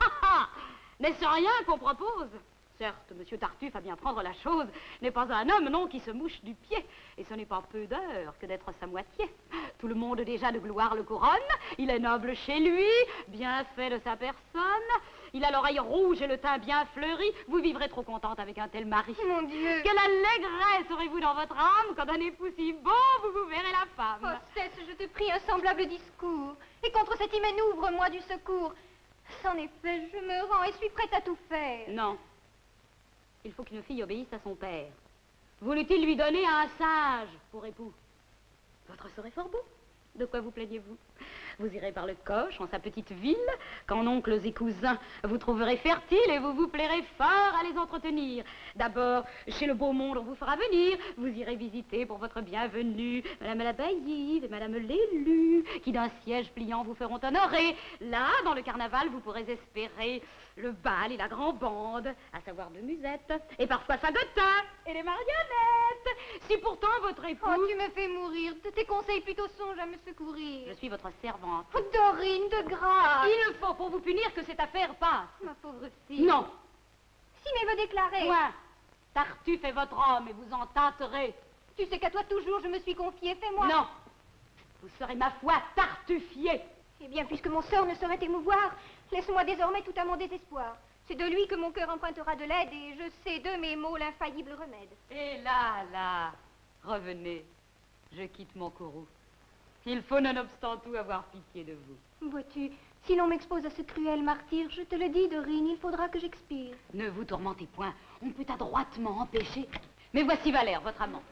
n'est-ce rien qu'on propose? Certes, Monsieur Tartuffe, à bien prendre la chose, n'est pas un homme, non, qui se mouche du pied. Et ce n'est pas peu d'heure que d'être sa moitié. Tout le monde déjà de gloire le couronne. Il est noble chez lui, bien fait de sa personne. Il a l'oreille rouge et le teint bien fleuri. Vous vivrez trop contente avec un tel mari. Mon Dieu! Quelle allégresse aurez-vous dans votre âme quand d'un époux si beau, vous vous verrez la femme. Oh, cesse, je te te prie, un semblable discours. Et contre cet hymen ouvre-moi du secours. C'en est fait, je me rends et suis prête à tout faire. Non. Il faut qu'une fille obéisse à son père. Voulut-il lui donner un sage pour époux? Votre sort est fort beau. De quoi vous plaignez-vous? Vous irez par le coche en sa petite ville, qu'en oncles et cousins vous trouverez fertiles et vous vous plairez fort à les entretenir. D'abord, chez le beau monde, on vous fera venir. Vous irez visiter pour votre bienvenue Madame la Baillive et Madame l'Élue, qui d'un siège pliant vous feront honorer. Là, dans le carnaval, vous pourrez espérer le bal et la grande bande, à savoir de musettes, et parfois Fagotin et les marionnettes. Si pourtant votre époux... Oh, tu me fais mourir. De tes conseils plutôt songe à me secourir. Je suis votre servante. Oh, Dorine, de grâce. Il ne faut pour vous punir que cette affaire passe. Ma pauvre fille. Non. Si, mais veut déclarer. Point. Tartuffe est votre homme et vous en tâterez. Tu sais qu'à toi toujours je me suis confiée, fais-moi. Non. Vous serez, ma foi, tartuffier. Eh bien, puisque mon sort ne saurait émouvoir, laisse-moi désormais tout à mon désespoir. C'est de lui que mon cœur empruntera de l'aide et je sais de mes mots l'infaillible remède. Et là, revenez. Je quitte mon courroux. Il faut nonobstant tout avoir pitié de vous. Vois-tu, si l'on m'expose à ce cruel martyre, je te le dis, Dorine, il faudra que j'expire. Ne vous tourmentez point. On peut adroitement empêcher. Mais voici Valère, votre amant.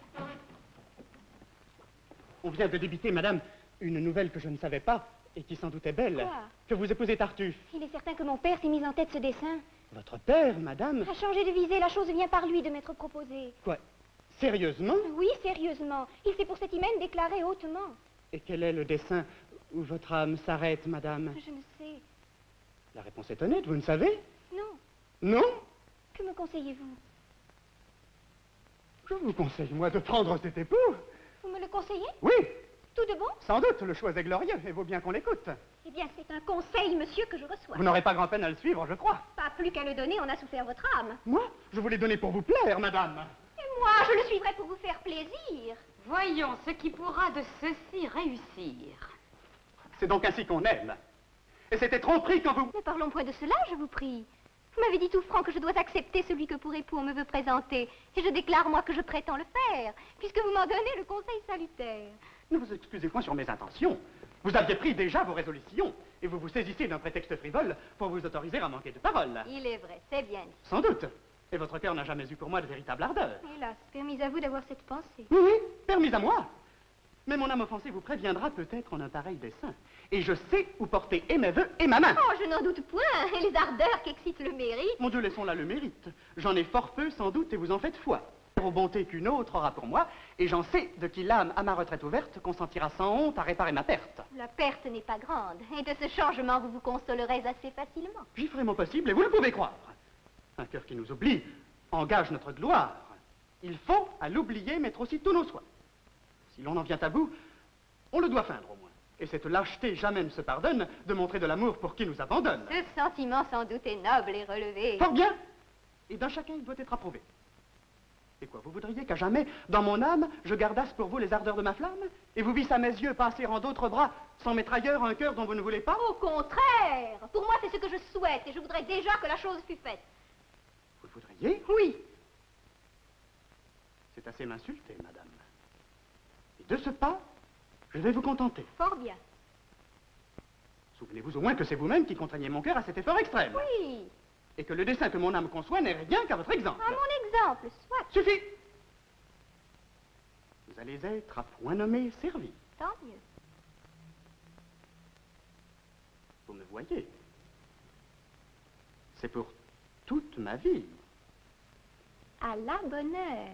On vient de débiter, madame, une nouvelle que je ne savais pas et qui sans doute est belle. Quoi? Que vous épousez Tartuffe. Il est certain que mon père s'est mis en tête ce dessein. Votre père, madame? A changé de visée, la chose vient par lui de m'être proposée. Quoi? Sérieusement? Oui, sérieusement. Il s'est pour cet hymen déclaré hautement. Et quel est le dessein où votre âme s'arrête, madame? Je ne sais. La réponse est honnête, vous ne savez? Non. Non? Que me conseillez-vous? Je vous conseille, moi, de prendre cet époux. Vous me le conseillez? Oui, Tout de bon? sans doute, le choix est glorieux et vaut bien qu'on l'écoute. Eh bien, c'est un conseil, monsieur, que je reçois. Vous n'aurez pas grand-peine à le suivre, je crois. Pas plus qu'à le donner, on a souffert votre âme. Moi, je vous l'ai donné pour vous plaire, madame. Et moi, je le suivrai pour vous faire plaisir. Voyons ce qui pourra de ceci réussir. C'est donc ainsi qu'on aime. Et c'était tromperie quand vous... Ne parlons point de cela, je vous prie. Vous m'avez dit tout franc que je dois accepter celui que pour époux on me veut présenter. Et je déclare, moi, que je prétends le faire, puisque vous m'en donnez le conseil salutaire. Ne vous excusez point sur mes intentions. Vous aviez pris déjà vos résolutions, et vous vous saisissez d'un prétexte frivole pour vous autoriser à manquer de parole. Il est vrai, c'est bien dit. Sans doute. Et votre cœur n'a jamais eu pour moi de véritable ardeur. Hélas, permis à vous d'avoir cette pensée. Oui, oui, permis à moi. Mais mon âme offensée vous préviendra peut-être en un pareil dessein. Et je sais où porter et mes vœux et ma main. Oh, je n'en doute point. Et les ardeurs qu'excite le mérite. Mon Dieu, laissons là le mérite. J'en ai fort peu, sans doute, et vous en faites foi. Aux bontés qu'une autre aura pour moi, et j'en sais de qui l'âme à ma retraite ouverte consentira sans honte à réparer ma perte. La perte n'est pas grande, et de ce changement vous vous consolerez assez facilement. J'y ferai mon possible, et vous le pouvez croire. Un cœur qui nous oublie engage notre gloire. Il faut, à l'oublier, mettre aussi tous nos soins. Si l'on en vient à bout, on le doit feindre au moins. Et cette lâcheté jamais ne se pardonne de montrer de l'amour pour qui nous abandonne. Ce sentiment sans doute est noble et relevé. Fort bien. Et d'un chacun, il doit être approuvé. Et quoi, vous voudriez qu'à jamais, dans mon âme, je gardasse pour vous les ardeurs de ma flamme? Et vous visse à mes yeux passer en d'autres bras, sans mettre ailleurs un cœur dont vous ne voulez pas? Au contraire, pour moi c'est ce que je souhaite, et je voudrais déjà que la chose fût faite. Vous le voudriez? Oui. C'est assez m'insulter, madame. Et de ce pas, je vais vous contenter. Fort bien. Souvenez-vous au moins que c'est vous-même qui contraignez mon cœur à cet effort extrême. Oui. Et que le dessein que mon âme conçoit n'est rien qu'à votre exemple. À mon exemple, soit. Suffit. Vous allez être à point nommé servi. Tant mieux. Vous me voyez. C'est pour toute ma vie. À la bonne heure.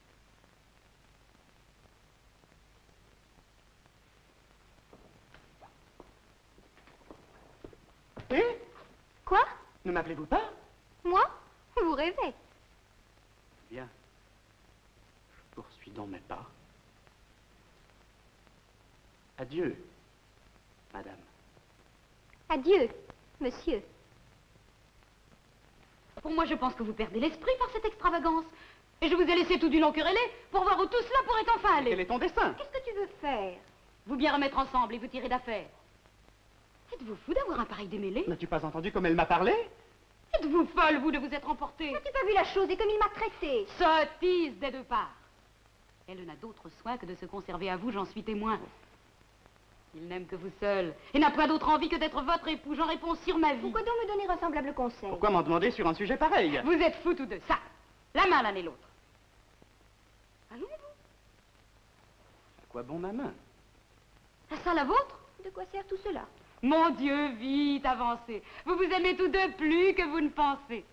Et Quoi? ne m'appelez-vous pas? Moi? Vous rêvez. Bien. Je poursuis dans mes pas. Adieu, madame. Adieu, monsieur. Pour moi, je pense que vous perdez l'esprit par cette extravagance. Et je vous ai laissé tout du long querellé pour voir où tout cela pourrait enfin aller. Quel est ton dessein? Qu'est-ce que tu veux faire? Vous bien remettre ensemble et vous tirer d'affaire. Êtes-vous fou d'avoir un pareil démêlé? N'as-tu pas entendu comme elle m'a parlé? Êtes-vous folle, vous, de vous être emportée? N'as-tu pas vu la chose et comme il m'a traité? Sottise des deux parts. Elle n'a d'autre soin que de se conserver à vous, j'en suis témoin. Il n'aime que vous seul et n'a point d'autre envie que d'être votre époux. J'en réponds sur ma vie. Pourquoi donc me donner un semblable conseil? Pourquoi m'en demander sur un sujet pareil? Vous êtes fous tous deux. Ça, la main l'un et l'autre. Allons-vous? À quoi bon ma main? Ah, ça, la vôtre? De quoi sert tout cela? Mon Dieu, vite, avancez. Vous vous aimez tous deux plus que vous ne pensez.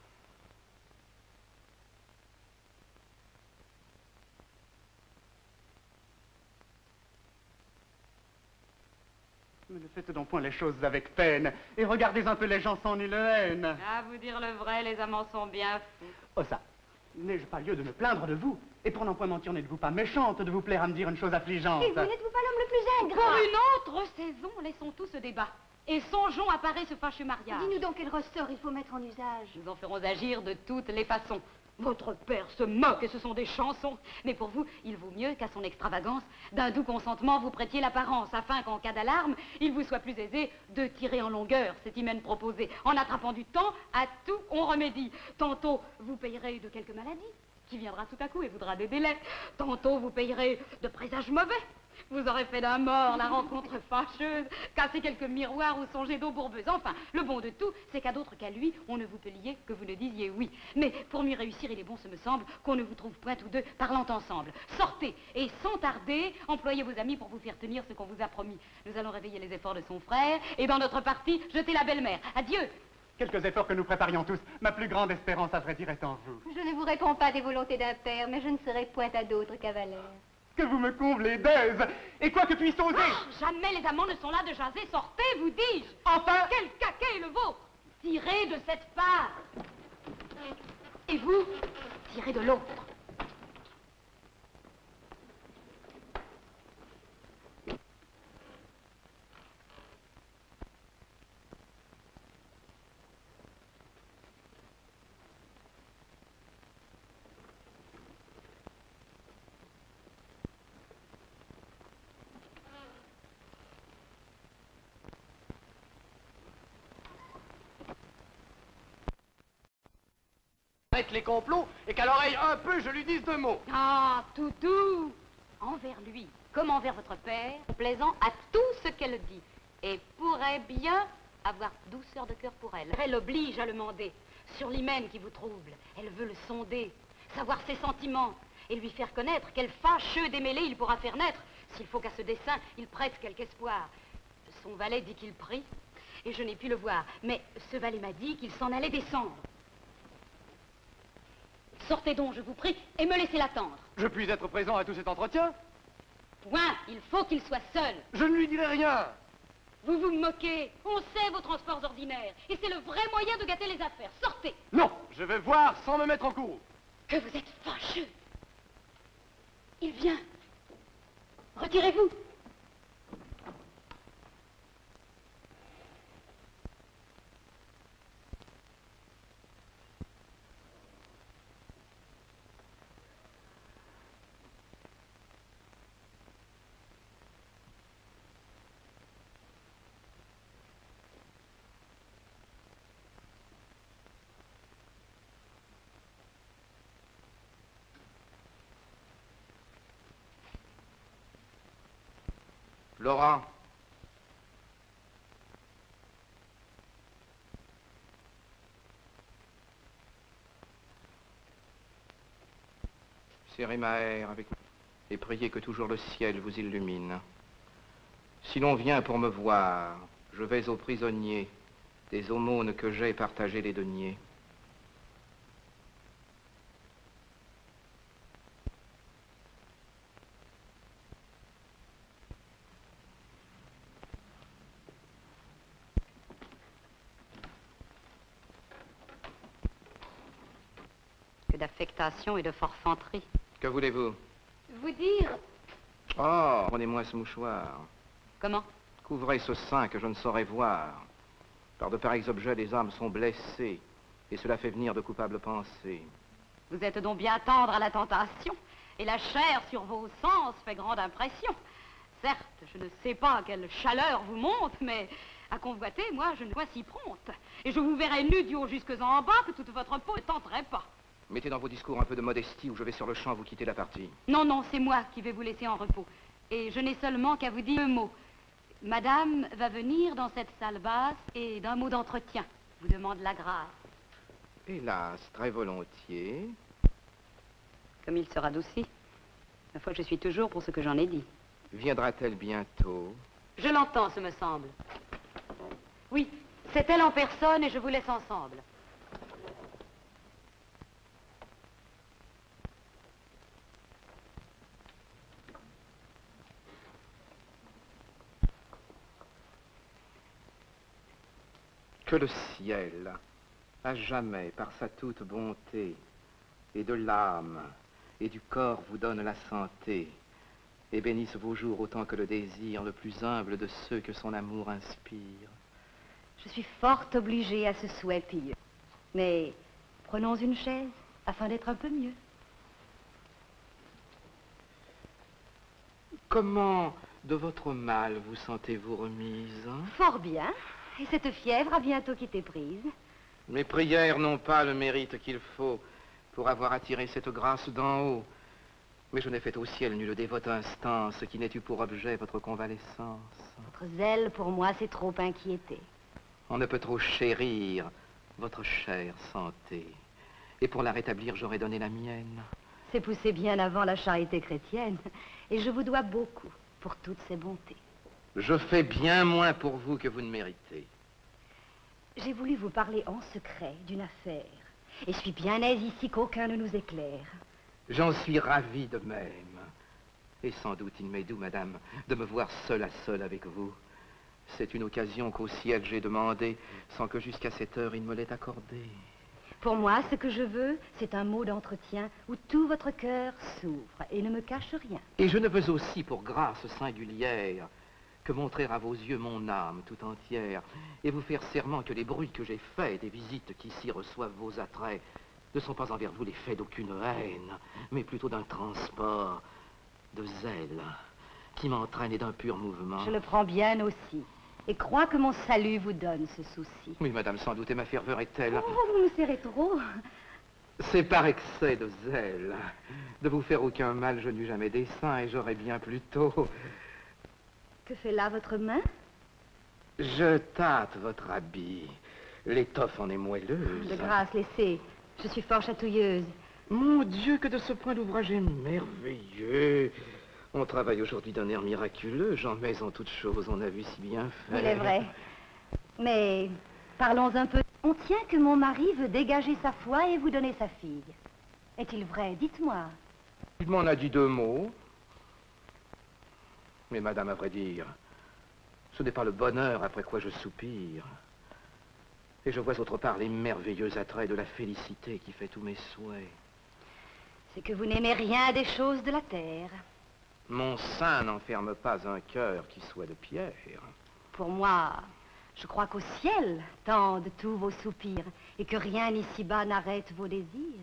Mais ne faites donc point les choses avec peine, et regardez un peu les gens sans nulle haine. À vous dire le vrai, les amants sont bien fous. Oh ça, n'ai-je pas lieu de me plaindre de vous? Et pour n'en point mentir, n'êtes-vous pas méchante de vous plaire à me dire une chose affligeante? Et vous n'êtes-vous pas l'homme le plus ingrat? Pour une autre saison, laissons tout ce débat. Et songeons à parer ce fâcheux mariage. Dis-nous donc quel ressort il faut mettre en usage. Nous en ferons agir de toutes les façons. Votre père se moque et ce sont des chansons. Mais pour vous, il vaut mieux qu'à son extravagance, d'un doux consentement, vous prêtiez l'apparence, afin qu'en cas d'alarme, il vous soit plus aisé de tirer en longueur cet hymen proposé. En attrapant du temps, à tout on remédie. Tantôt, vous payerez de quelque maladie, qui viendra tout à coup et voudra des délais. Tantôt, vous payerez de présages mauvais. Vous aurez fait d'un mort la rencontre fâcheuse, cassé quelques miroirs ou songé d'eau bourbeuse. Enfin, le bon de tout, c'est qu'à d'autres qu'à lui, on ne vous peut lier que vous ne disiez oui. Mais pour mieux réussir, il est bon, ce me semble, qu'on ne vous trouve point tous deux parlant ensemble. Sortez et sans tarder, employez vos amis pour vous faire tenir ce qu'on vous a promis. Nous allons réveiller les efforts de son frère et dans notre partie, jeter la belle-mère. Adieu. Quelques efforts que nous préparions tous. Ma plus grande espérance, à vrai dire, est en vous. Je ne vous réponds pas des volontés d'un père, mais je ne serai point à d'autres cavaliers. Que vous me comblez d'aise. Et quoi que puisse oser. Jamais les amants ne sont là de jaser. Sortez, vous dis-je. Enfin. Quel caquet est le vôtre? Tirez de cette part. Et vous, tirez de l'autre. Avec les complots et qu'à l'oreille un peu je lui dise 2 mots. Ah, Toutou, envers lui, comme envers votre père, plaisant à tout ce qu'elle dit, et pourrait bien avoir douceur de cœur pour elle. Elle l'oblige à le mander sur l'hymen qui vous trouble. Elle veut le sonder, savoir ses sentiments, et lui faire connaître quel fâcheux démêlé il pourra faire naître, s'il faut qu'à ce dessein, il prête quelque espoir. Son valet dit qu'il prie, et je n'ai pu le voir, mais ce valet m'a dit qu'il s'en allait descendre. Sortez donc, je vous prie, et me laissez l'attendre. Je puis être présent à tout cet entretien? Point, il faut qu'il soit seul. Je ne lui dirai rien. Vous vous moquez, on sait vos transports ordinaires, et c'est le vrai moyen de gâter les affaires. Sortez. Non, je vais voir sans me mettre en cours. Que vous êtes fâcheux. Il vient. Retirez-vous. Laurent. Serrez Maher avec moi et priez que toujours le ciel vous illumine. Si l'on vient pour me voir, je vais aux prisonniers, des aumônes que j'ai partagé les deniers. D'affectation et de forfanterie. Que voulez-vous? Vous dire... Oh, prenez-moi ce mouchoir. Comment? Couvrez ce sein que je ne saurais voir. Par de pareils objets, les âmes sont blessées, et cela fait venir de coupables pensées. Vous êtes donc bien tendre à la tentation, et la chair sur vos sens fait grande impression. Certes, je ne sais pas quelle chaleur vous monte, mais à convoiter, moi, je ne suis pas si prompte. Et je vous verrai nu du haut jusque en bas que toute votre peau ne tenterait pas. Mettez dans vos discours un peu de modestie ou je vais sur le champ vous quitter la partie. Non, non, c'est moi qui vais vous laisser en repos. Et je n'ai seulement qu'à vous dire un mot. Madame va venir dans cette salle basse et d'un mot d'entretien vous demande la grâce. Hélas, très volontiers. Comme il sera adouci. Ma foi, je suis toujours pour ce que j'en ai dit. Viendra-t-elle bientôt? Je l'entends, ce me semble. Oui, c'est elle en personne et je vous laisse ensemble. Que le ciel, à jamais, par sa toute bonté, et de l'âme et du corps vous donne la santé, et bénisse vos jours autant que le désir le plus humble de ceux que son amour inspire. Je suis fort obligée à ce souhait pieux. Mais prenons une chaise afin d'être un peu mieux. Comment de votre mal vous sentez-vous remise? Fort bien. Et cette fièvre a bientôt quitté prise. Mes prières n'ont pas le mérite qu'il faut pour avoir attiré cette grâce d'en haut. Mais je n'ai fait au ciel nulle dévote instance qui n'ait eu pour objet votre convalescence. Votre zèle pour moi s'est trop inquiété. On ne peut trop chérir votre chère santé. Et pour la rétablir, j'aurais donné la mienne. C'est poussé bien avant la charité chrétienne. Et je vous dois beaucoup pour toutes ces bontés. Je fais bien moins pour vous que vous ne méritez. J'ai voulu vous parler en secret d'une affaire. Et suis bien aise ici qu'aucun ne nous éclaire. J'en suis ravi de même. Et sans doute il m'est doux, madame, de me voir seul à seul avec vous. C'est une occasion qu'au ciel j'ai demandée, sans que jusqu'à cette heure il me l'ait accordée. Pour moi, ce que je veux, c'est un mot d'entretien où tout votre cœur s'ouvre et ne me cache rien. Et je ne veux aussi, pour grâce singulière, que montrer à vos yeux mon âme tout entière, et vous faire serment que les bruits que j'ai faits des visites qu'ici reçoivent vos attraits ne sont pas envers vous les faits d'aucune haine, mais plutôt d'un transport, de zèle, qui m'entraîne et d'un pur mouvement. Je le prends bien aussi, et crois que mon salut vous donne ce souci. Oui, madame, sans doute, et ma ferveur est telle. Oh, vous me serrez trop. C'est par excès de zèle. De vous faire aucun mal, je n'eus jamais dessein, et j'aurais bien plus tôt... Que fait là votre main? Je tâte votre habit. L'étoffe en est moelleuse. De grâce, laissez. Je suis fort chatouilleuse. Mon Dieu, que de ce point l'ouvrage est merveilleux. On travaille aujourd'hui d'un air miraculeux. J'en mets en toutes choses, on a vu si bien faire. Il est vrai. Mais parlons un peu. On tient que mon mari veut dégager sa foi et vous donner sa fille. Est-il vrai? Dites-moi. Il m'en a dit 2 mots. Mais madame, à vrai dire, ce n'est pas le bonheur après quoi je soupire. Et je vois autre part les merveilleux attraits de la félicité qui fait tous mes souhaits. C'est que vous n'aimez rien des choses de la terre. Mon sein n'enferme pas un cœur qui soit de pierre. Pour moi, je crois qu'au ciel tendent tous vos soupirs et que rien ici-bas n'arrête vos désirs.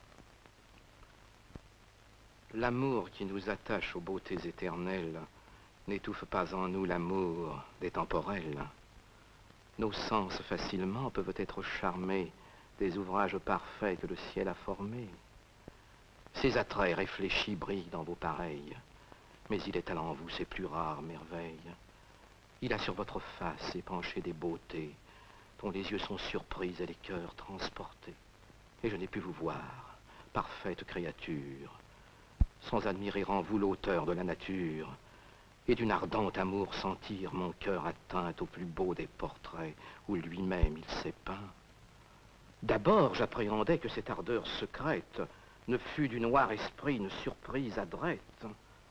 L'amour qui nous attache aux beautés éternelles n'étouffe pas en nous l'amour des temporels. Nos sens facilement peuvent être charmés des ouvrages parfaits que le ciel a formés. Ces attraits réfléchis brillent dans vos pareils, mais il étale en vous ses plus rares merveilles. Il a sur votre face épanché des beautés dont les yeux sont surpris et les cœurs transportés. Et je n'ai pu vous voir, parfaite créature, sans admirer en vous l'auteur de la nature, et d'une ardente amour sentir mon cœur atteint au plus beau des portraits où lui-même il s'est peint. D'abord, j'appréhendais que cette ardeur secrète ne fût du noir esprit une surprise adrette.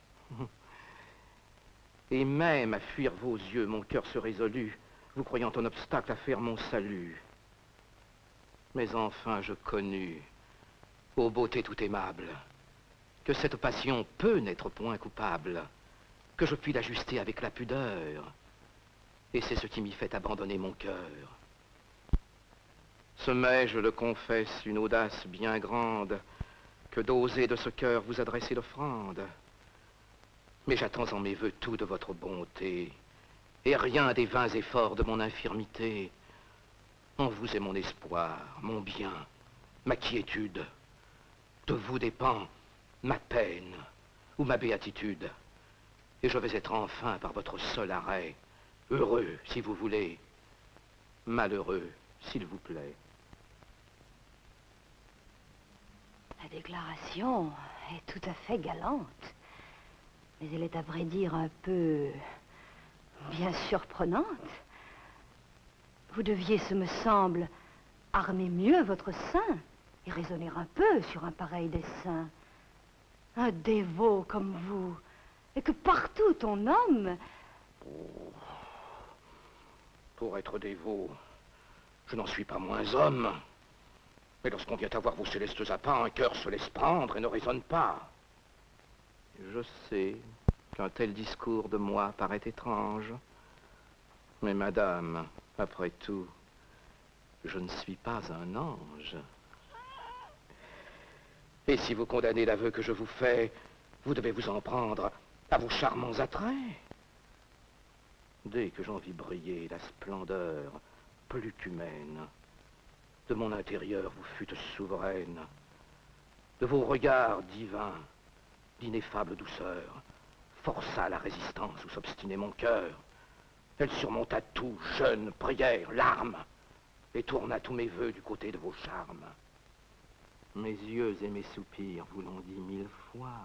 Et même à fuir vos yeux, mon cœur se résolut, vous croyant un obstacle à faire mon salut. Mais enfin, je connus, ô beauté tout aimable, que cette passion peut n'être point coupable, que je puis l'ajuster avec la pudeur. Et c'est ce qui m'y fait abandonner mon cœur. Ce m'est, je le confesse, une audace bien grande que d'oser de ce cœur vous adresser l'offrande. Mais j'attends en mes voeux tout de votre bonté, et rien des vains efforts de mon infirmité. En vous est mon espoir, mon bien, ma quiétude. De vous dépend ma peine ou ma béatitude. Et je vais être enfin, par votre seul arrêt, Heureux, si vous voulez. Malheureux, s'il vous plaît. La déclaration est tout à fait galante. Mais elle est à vrai dire un peu... bien surprenante. Vous deviez, ce me semble, armer mieux votre sein et raisonner un peu sur un pareil dessein. Un dévot comme vous, et que partout on nomme... Oh. Pour être dévot, je n'en suis pas moins homme. Mais lorsqu'on vient à voir vos célestes appas, un cœur se laisse prendre et ne raisonne pas. Je sais qu'un tel discours de moi paraît étrange. Mais madame, après tout, je ne suis pas un ange. Et si vous condamnez l'aveu que je vous fais, vous devez vous en prendre à vos charmants attraits. Dès que j'en vis briller la splendeur plus qu'humaine, de mon intérieur vous fûtes souveraine, de vos regards divins, d'ineffable douceur, força la résistance où s'obstinait mon cœur. Elle surmonta tout, jeûne, prière, larmes, et tourna tous mes vœux du côté de vos charmes. Mes yeux et mes soupirs vous l'ont dit 1000 fois.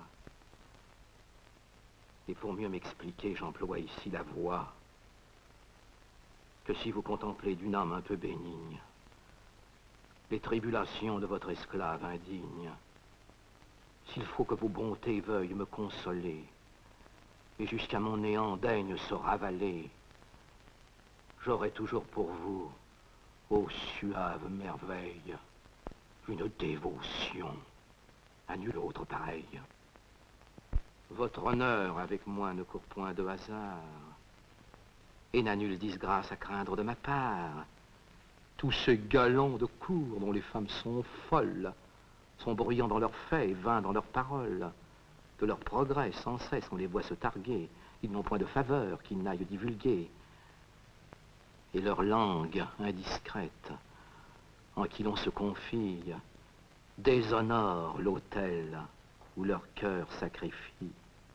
Et pour mieux m'expliquer, j'emploie ici la voix. Que si vous contemplez d'une âme un peu bénigne les tribulations de votre esclave indigne, s'il faut que vos bontés veuillent me consoler, et jusqu'à mon néant daignent se ravaler, j'aurai toujours pour vous, ô suave merveille, une dévotion à nulle autre pareille. Votre honneur avec moi ne court point de hasard, et n'a nulle disgrâce à craindre de ma part. Tous ces galants de cour dont les femmes sont folles, sont bruyants dans leurs faits et vains dans leurs paroles. De leur progrès, sans cesse, on les voit se targuer. Ils n'ont point de faveur qu'ils n'aillent divulguer. Et leur langue indiscrète, en qui l'on se confie, déshonore l'autel où leur cœur sacrifie.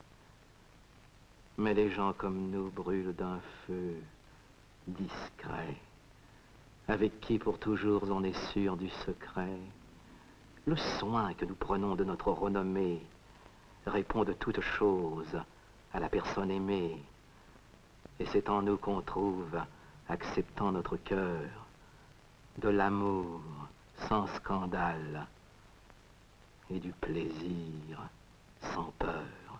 Mais les gens comme nous brûlent d'un feu discret, avec qui pour toujours on est sûr du secret. Le soin que nous prenons de notre renommée répond de toutes choses à la personne aimée. Et c'est en nous qu'on trouve, acceptant notre cœur, de l'amour sans scandale et du plaisir sans peur.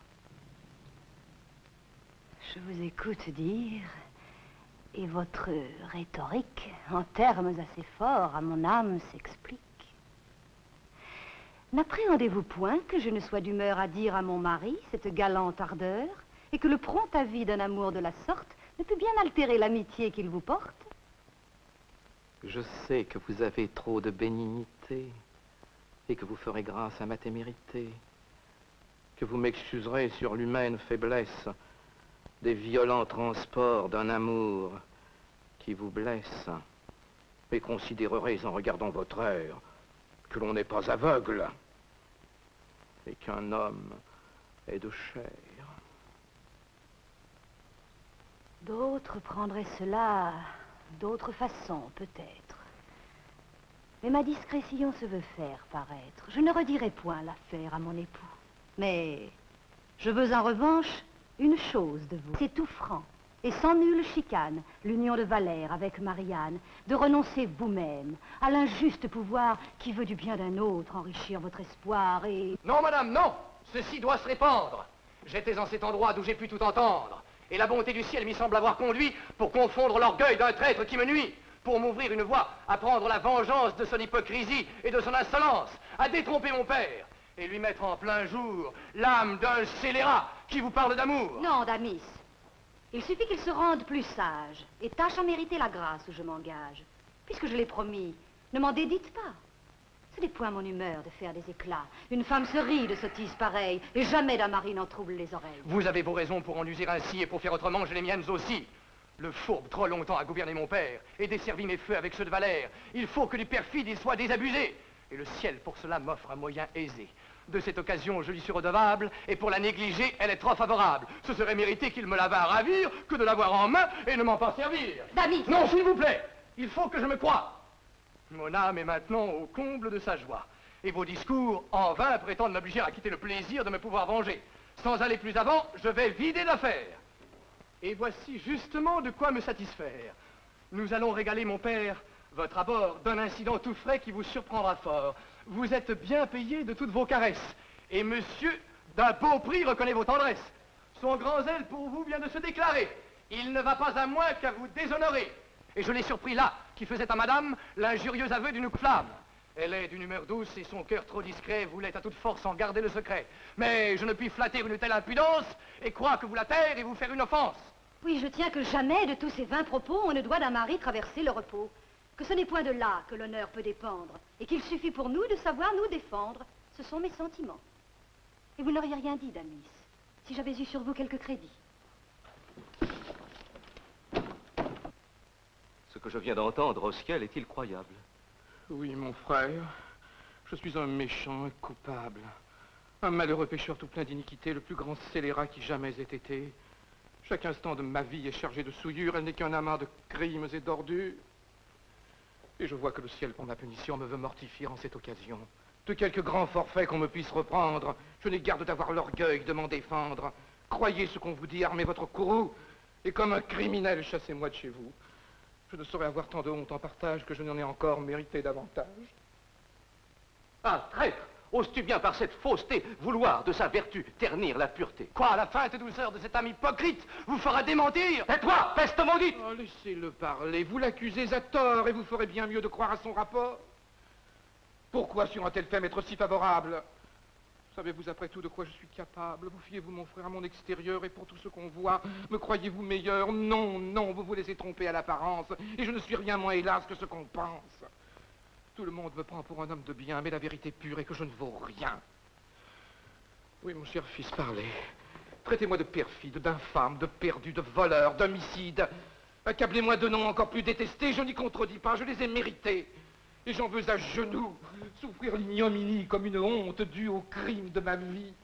Je vous écoute dire, et votre rhétorique, en termes assez forts, à mon âme s'explique. N'appréhendez-vous point que je ne sois d'humeur à dire à mon mari cette galante ardeur, et que le prompt avis d'un amour de la sorte ne peut bien altérer l'amitié qu'il vous porte? Je sais que vous avez trop de bénignité, et que vous ferez grâce à ma témérité, que vous m'excuserez sur l'humaine faiblesse des violents transports d'un amour qui vous blesse, et considérerez en regardant votre air que l'on n'est pas aveugle, et qu'un homme est de chair. D'autres prendraient cela d'autre façon, peut-être. Mais ma discrétion se veut faire paraître. Je ne redirai point l'affaire à mon époux. Mais je veux en revanche une chose de vous. C'est tout franc et sans nulle chicane, l'union de Valère avec Marianne, de renoncer vous-même à l'injuste pouvoir qui veut du bien d'un autre enrichir votre espoir et... Non, madame, non! Ceci doit se répandre. J'étais en cet endroit d'où j'ai pu tout entendre. Et la bonté du ciel m'y semble avoir conduit pour confondre l'orgueil d'un traître qui me nuit, pour m'ouvrir une voie à prendre la vengeance de son hypocrisie et de son insolence, à détromper mon père, et lui mettre en plein jour l'âme d'un scélérat qui vous parle d'amour. Non, Damis. Il suffit qu'il se rende plus sage et tâche à mériter la grâce où je m'engage. Puisque je l'ai promis, ne m'en dédites pas. Ce n'est point mon humeur de faire des éclats. Une femme se rit de sottises pareilles, et jamais d'un mari n'en trouble les oreilles. Vous avez vos raisons pour en user ainsi, et pour faire autrement, j'ai les miennes aussi. Le fourbe, trop longtemps, a gouverné mon père, et desservi mes feux avec ceux de Valère. Il faut que du perfide il soit désabusé. Et le ciel, pour cela, m'offre un moyen aisé. De cette occasion, je lui suis redevable, et pour la négliger, elle est trop favorable. Ce serait mérité qu'il me la vînt ravir que de l'avoir en main et ne m'en pas servir. Damis! Non, s'il vous plaît, il faut que je me croie. Mon âme est maintenant au comble de sa joie. Et vos discours, en vain, prétendent m'obliger à quitter le plaisir de me pouvoir venger. Sans aller plus avant, je vais vider l'affaire. Et voici justement de quoi me satisfaire. Nous allons régaler mon père, votre abord, d'un incident tout frais qui vous surprendra fort. Vous êtes bien payé de toutes vos caresses. Et monsieur, d'un beau prix, reconnaît vos tendresses. Son grand zèle pour vous vient de se déclarer. Il ne va pas à moins qu'à vous déshonorer. Et je l'ai surpris là, qui faisait à madame l'injurieux aveu d'une flamme. Elle est d'une humeur douce et son cœur trop discret voulait à toute force en garder le secret. Mais je ne puis flatter une telle impudence et crois que vous la taire et vous faire une offense. Oui, je tiens que jamais de tous ces vains propos on ne doit d'un mari traverser le repos. Que ce n'est point de là que l'honneur peut dépendre, et qu'il suffit pour nous de savoir nous défendre. Ce sont mes sentiments. Et vous n'auriez rien dit, Damis, si j'avais eu sur vous quelque crédit. Ce que je viens d'entendre, Osquiel, est-il croyable? Oui, mon frère, je suis un méchant, un coupable. Un malheureux pécheur tout plein d'iniquité, le plus grand scélérat qui jamais ait été. Chaque instant de ma vie est chargé de souillures, elle n'est qu'un amas de crimes et d'ordures. Et je vois que le ciel, pour ma punition, me veut mortifier en cette occasion. De quelque grand forfait qu'on me puisse reprendre, je n'ai garde d'avoir l'orgueil de m'en défendre. Croyez ce qu'on vous dit, armez votre courroux, et comme un criminel, chassez-moi de chez vous. Je ne saurais avoir tant de honte en partage que je n'en ai encore mérité davantage. Ah, traître! Oses-tu bien par cette fausseté vouloir de sa vertu ternir la pureté? Quoi, la feinte douceur de cet homme hypocrite vous fera démentir? Tais-toi, peste maudite! Oh, laissez-le parler, vous l'accusez à tort et vous ferez bien mieux de croire à son rapport. Pourquoi sur un tel fait m'être si favorable? Savez-vous après tout de quoi je suis capable? Vous fiez-vous, mon frère, à mon extérieur et pour tout ce qu'on voit, me croyez-vous meilleur? Non, non, vous vous laissez tromper à l'apparence et je ne suis rien moins hélas que ce qu'on pense. Tout le monde me prend pour un homme de bien, mais la vérité pure est que je ne vaux rien. Oui, mon cher fils, parlez. Traitez-moi de perfide, d'infâme, de perdu, de voleur, d'homicide. Accablez-moi de noms encore plus détestés, je n'y contredis pas, je les ai mérités. Et j'en veux à genoux souffrir l'ignominie comme une honte due au crime de ma vie.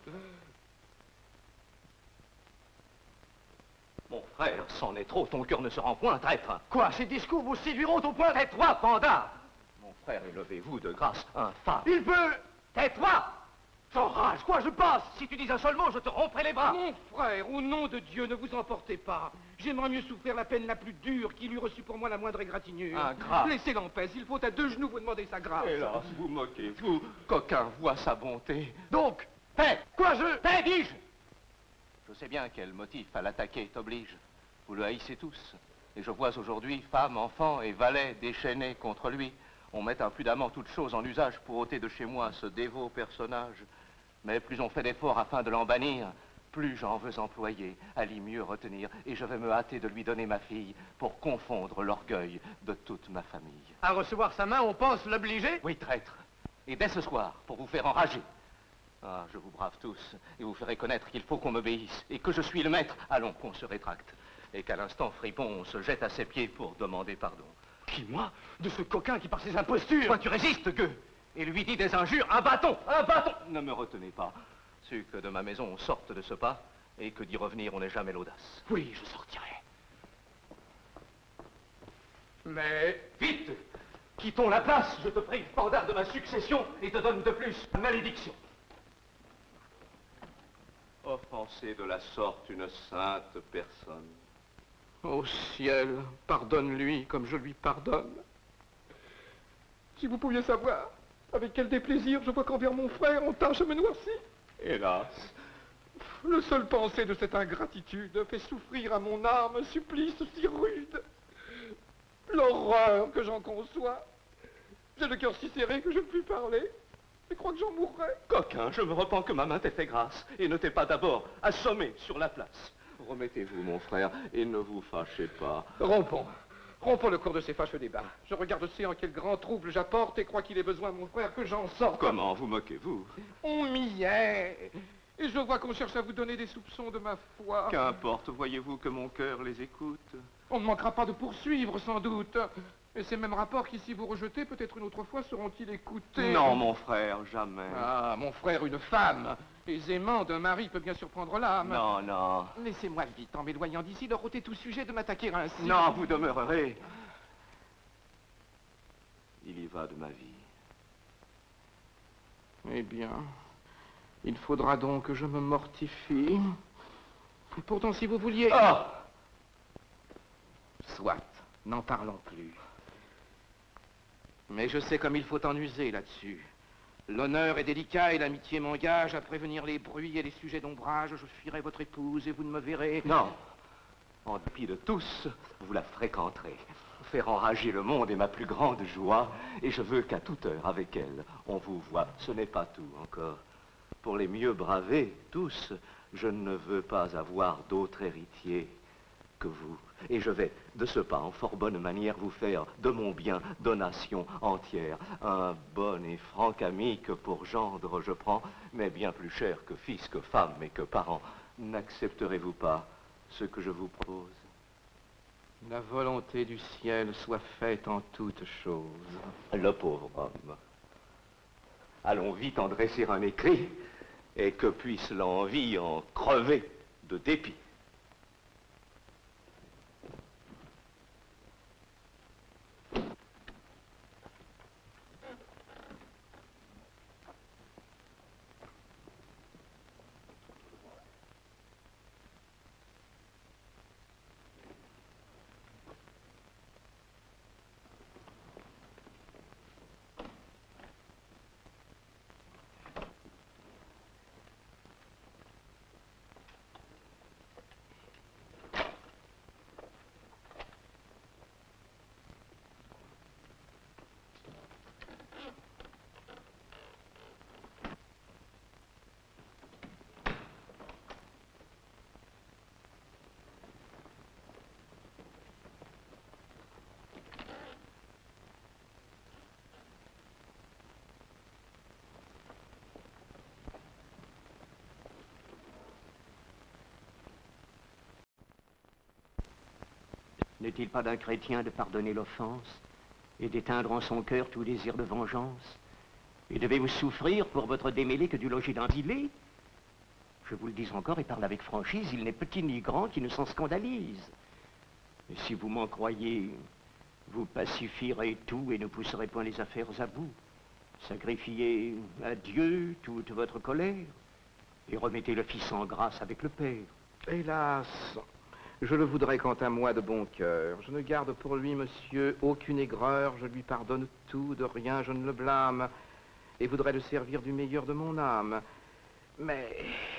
Mon frère, c'en est trop, ton cœur ne se rend point, traître. Quoi, ces discours vous séduiront au point... Tais-toi, panda! Mon frère, élevez-vous de grâce, infâme. Il peut... Tais-toi! J'enrage, quoi, je passe. Si tu dis un seul mot, je te romprai les bras. Mon frère, au nom de Dieu, ne vous emportez pas. J'aimerais mieux souffrir la peine la plus dure qu'il eût reçu pour moi la moindre égratignure. Ingrat. Laissez-le en paix, il faut à deux genoux vous demander sa grâce. Hélas, vous moquez-vous. Qu'aucun voit sa bonté. Donc, Paix! quoi je... Paix, dis-je! Je sais bien quel motif à l'attaquer t'oblige. Vous le haïssez tous. Et je vois aujourd'hui femmes, enfants et valets déchaînés contre lui. On met impudemment toutes choses en usage pour ôter de chez moi ce dévot personnage. Mais plus on fait d'efforts afin de l'en bannir, plus j'en veux employer, à l'y mieux retenir, et je vais me hâter de lui donner ma fille pour confondre l'orgueil de toute ma famille. À recevoir sa main, on pense l'obliger? Oui, traître. Et dès ce soir, pour vous faire enrager. Ah, je vous brave tous, et vous ferai connaître qu'il faut qu'on m'obéisse, et que je suis le maître. Allons, qu'on se rétracte. Et qu'à l'instant fripon, on se jette à ses pieds pour demander pardon. Qui, moi? De ce coquin qui, par ses impostures... Toi, tu résistes, gueux, et lui dis des injures, un bâton! Ne me retenez pas. Su que de ma maison on sorte de ce pas, et que d'y revenir on n'ait jamais l'audace. Oui, je sortirai. Mais... Vite! Quittons la place, je te prive, pendard de ma succession, et te donne de plus ma malédiction. Offenser de la sorte une sainte personne. Ô ciel, pardonne-lui comme je lui pardonne. Si vous pouviez savoir avec quel déplaisir je vois qu'envers mon frère on tâche à me noircir. Hélas. Le seul pensée de cette ingratitude fait souffrir à mon âme un supplice si rude. L'horreur que j'en conçois. J'ai le cœur si serré que je ne puis parler. Je crois que j'en mourrai. Coquin, je me repens que ma main t'ait fait grâce, et ne t'ai pas d'abord assommé sur la place. Remettez-vous, mon frère, et ne vous fâchez pas. Rompons. Rompons le cours de ces fâcheux débats. Je regarde aussi en quel grand trouble j'apporte et crois qu'il est besoin, mon frère, que j'en sorte. Comment vous moquez-vous? On m'y est. Et je vois qu'on cherche à vous donner des soupçons de ma foi. Qu'importe, voyez-vous que mon cœur les écoute. On ne manquera pas de poursuivre, sans doute. Et ces mêmes rapports qu'ici vous rejetez, peut-être une autre fois, seront-ils écoutés? Non, mon frère, jamais. Ah, mon frère, une femme. Les aimants d'un mari peut bien surprendre l'âme. Non, non. Laissez-moi vite, en m'éloignant d'ici, leur ôter tout sujet de m'attaquer ainsi. Non, vous demeurerez. Il y va de ma vie. Eh bien, il faudra donc que je me mortifie. Pourtant, si vous vouliez... Oh! Soit, n'en parlons plus. Mais je sais comme il faut en user là-dessus. L'honneur est délicat et l'amitié m'engage à prévenir les bruits et les sujets d'ombrage. Je fuirai votre épouse et vous ne me verrez... Non. En dépit de tous, vous la fréquenterez. Faire enrager le monde est ma plus grande joie, et je veux qu'à toute heure, avec elle, on vous voit. Ce n'est pas tout encore. Pour les mieux bravés, tous, je ne veux pas avoir d'autre héritier que vous. Et je vais, de ce pas, en fort bonne manière, vous faire de mon bien donation entière. Un bon et franc ami que pour gendre je prends, mais bien plus cher que fils, que femme et que parent. N'accepterez-vous pas ce que je vous propose? La volonté du ciel soit faite en toutes choses. Le pauvre homme. Allons vite en dresser un écrit, et que puisse l'envie en crever de dépit. N'est-il pas d'un chrétien de pardonner l'offense et d'éteindre en son cœur tout désir de vengeance? Et devez-vous souffrir pour votre démêlé que du logis d'un vilé? Je vous le dis encore et parle avec franchise, il n'est petit ni grand qui ne s'en scandalise. Et si vous m'en croyez, vous pacifierez tout et ne pousserez point les affaires à bout. Sacrifiez à Dieu toute votre colère et remettez le Fils en grâce avec le Père. Hélas, je le voudrais quant à moi de bon cœur. Je ne garde pour lui, monsieur, aucune aigreur. Je lui pardonne tout, de rien je ne le blâme. Et voudrais le servir du meilleur de mon âme. Mais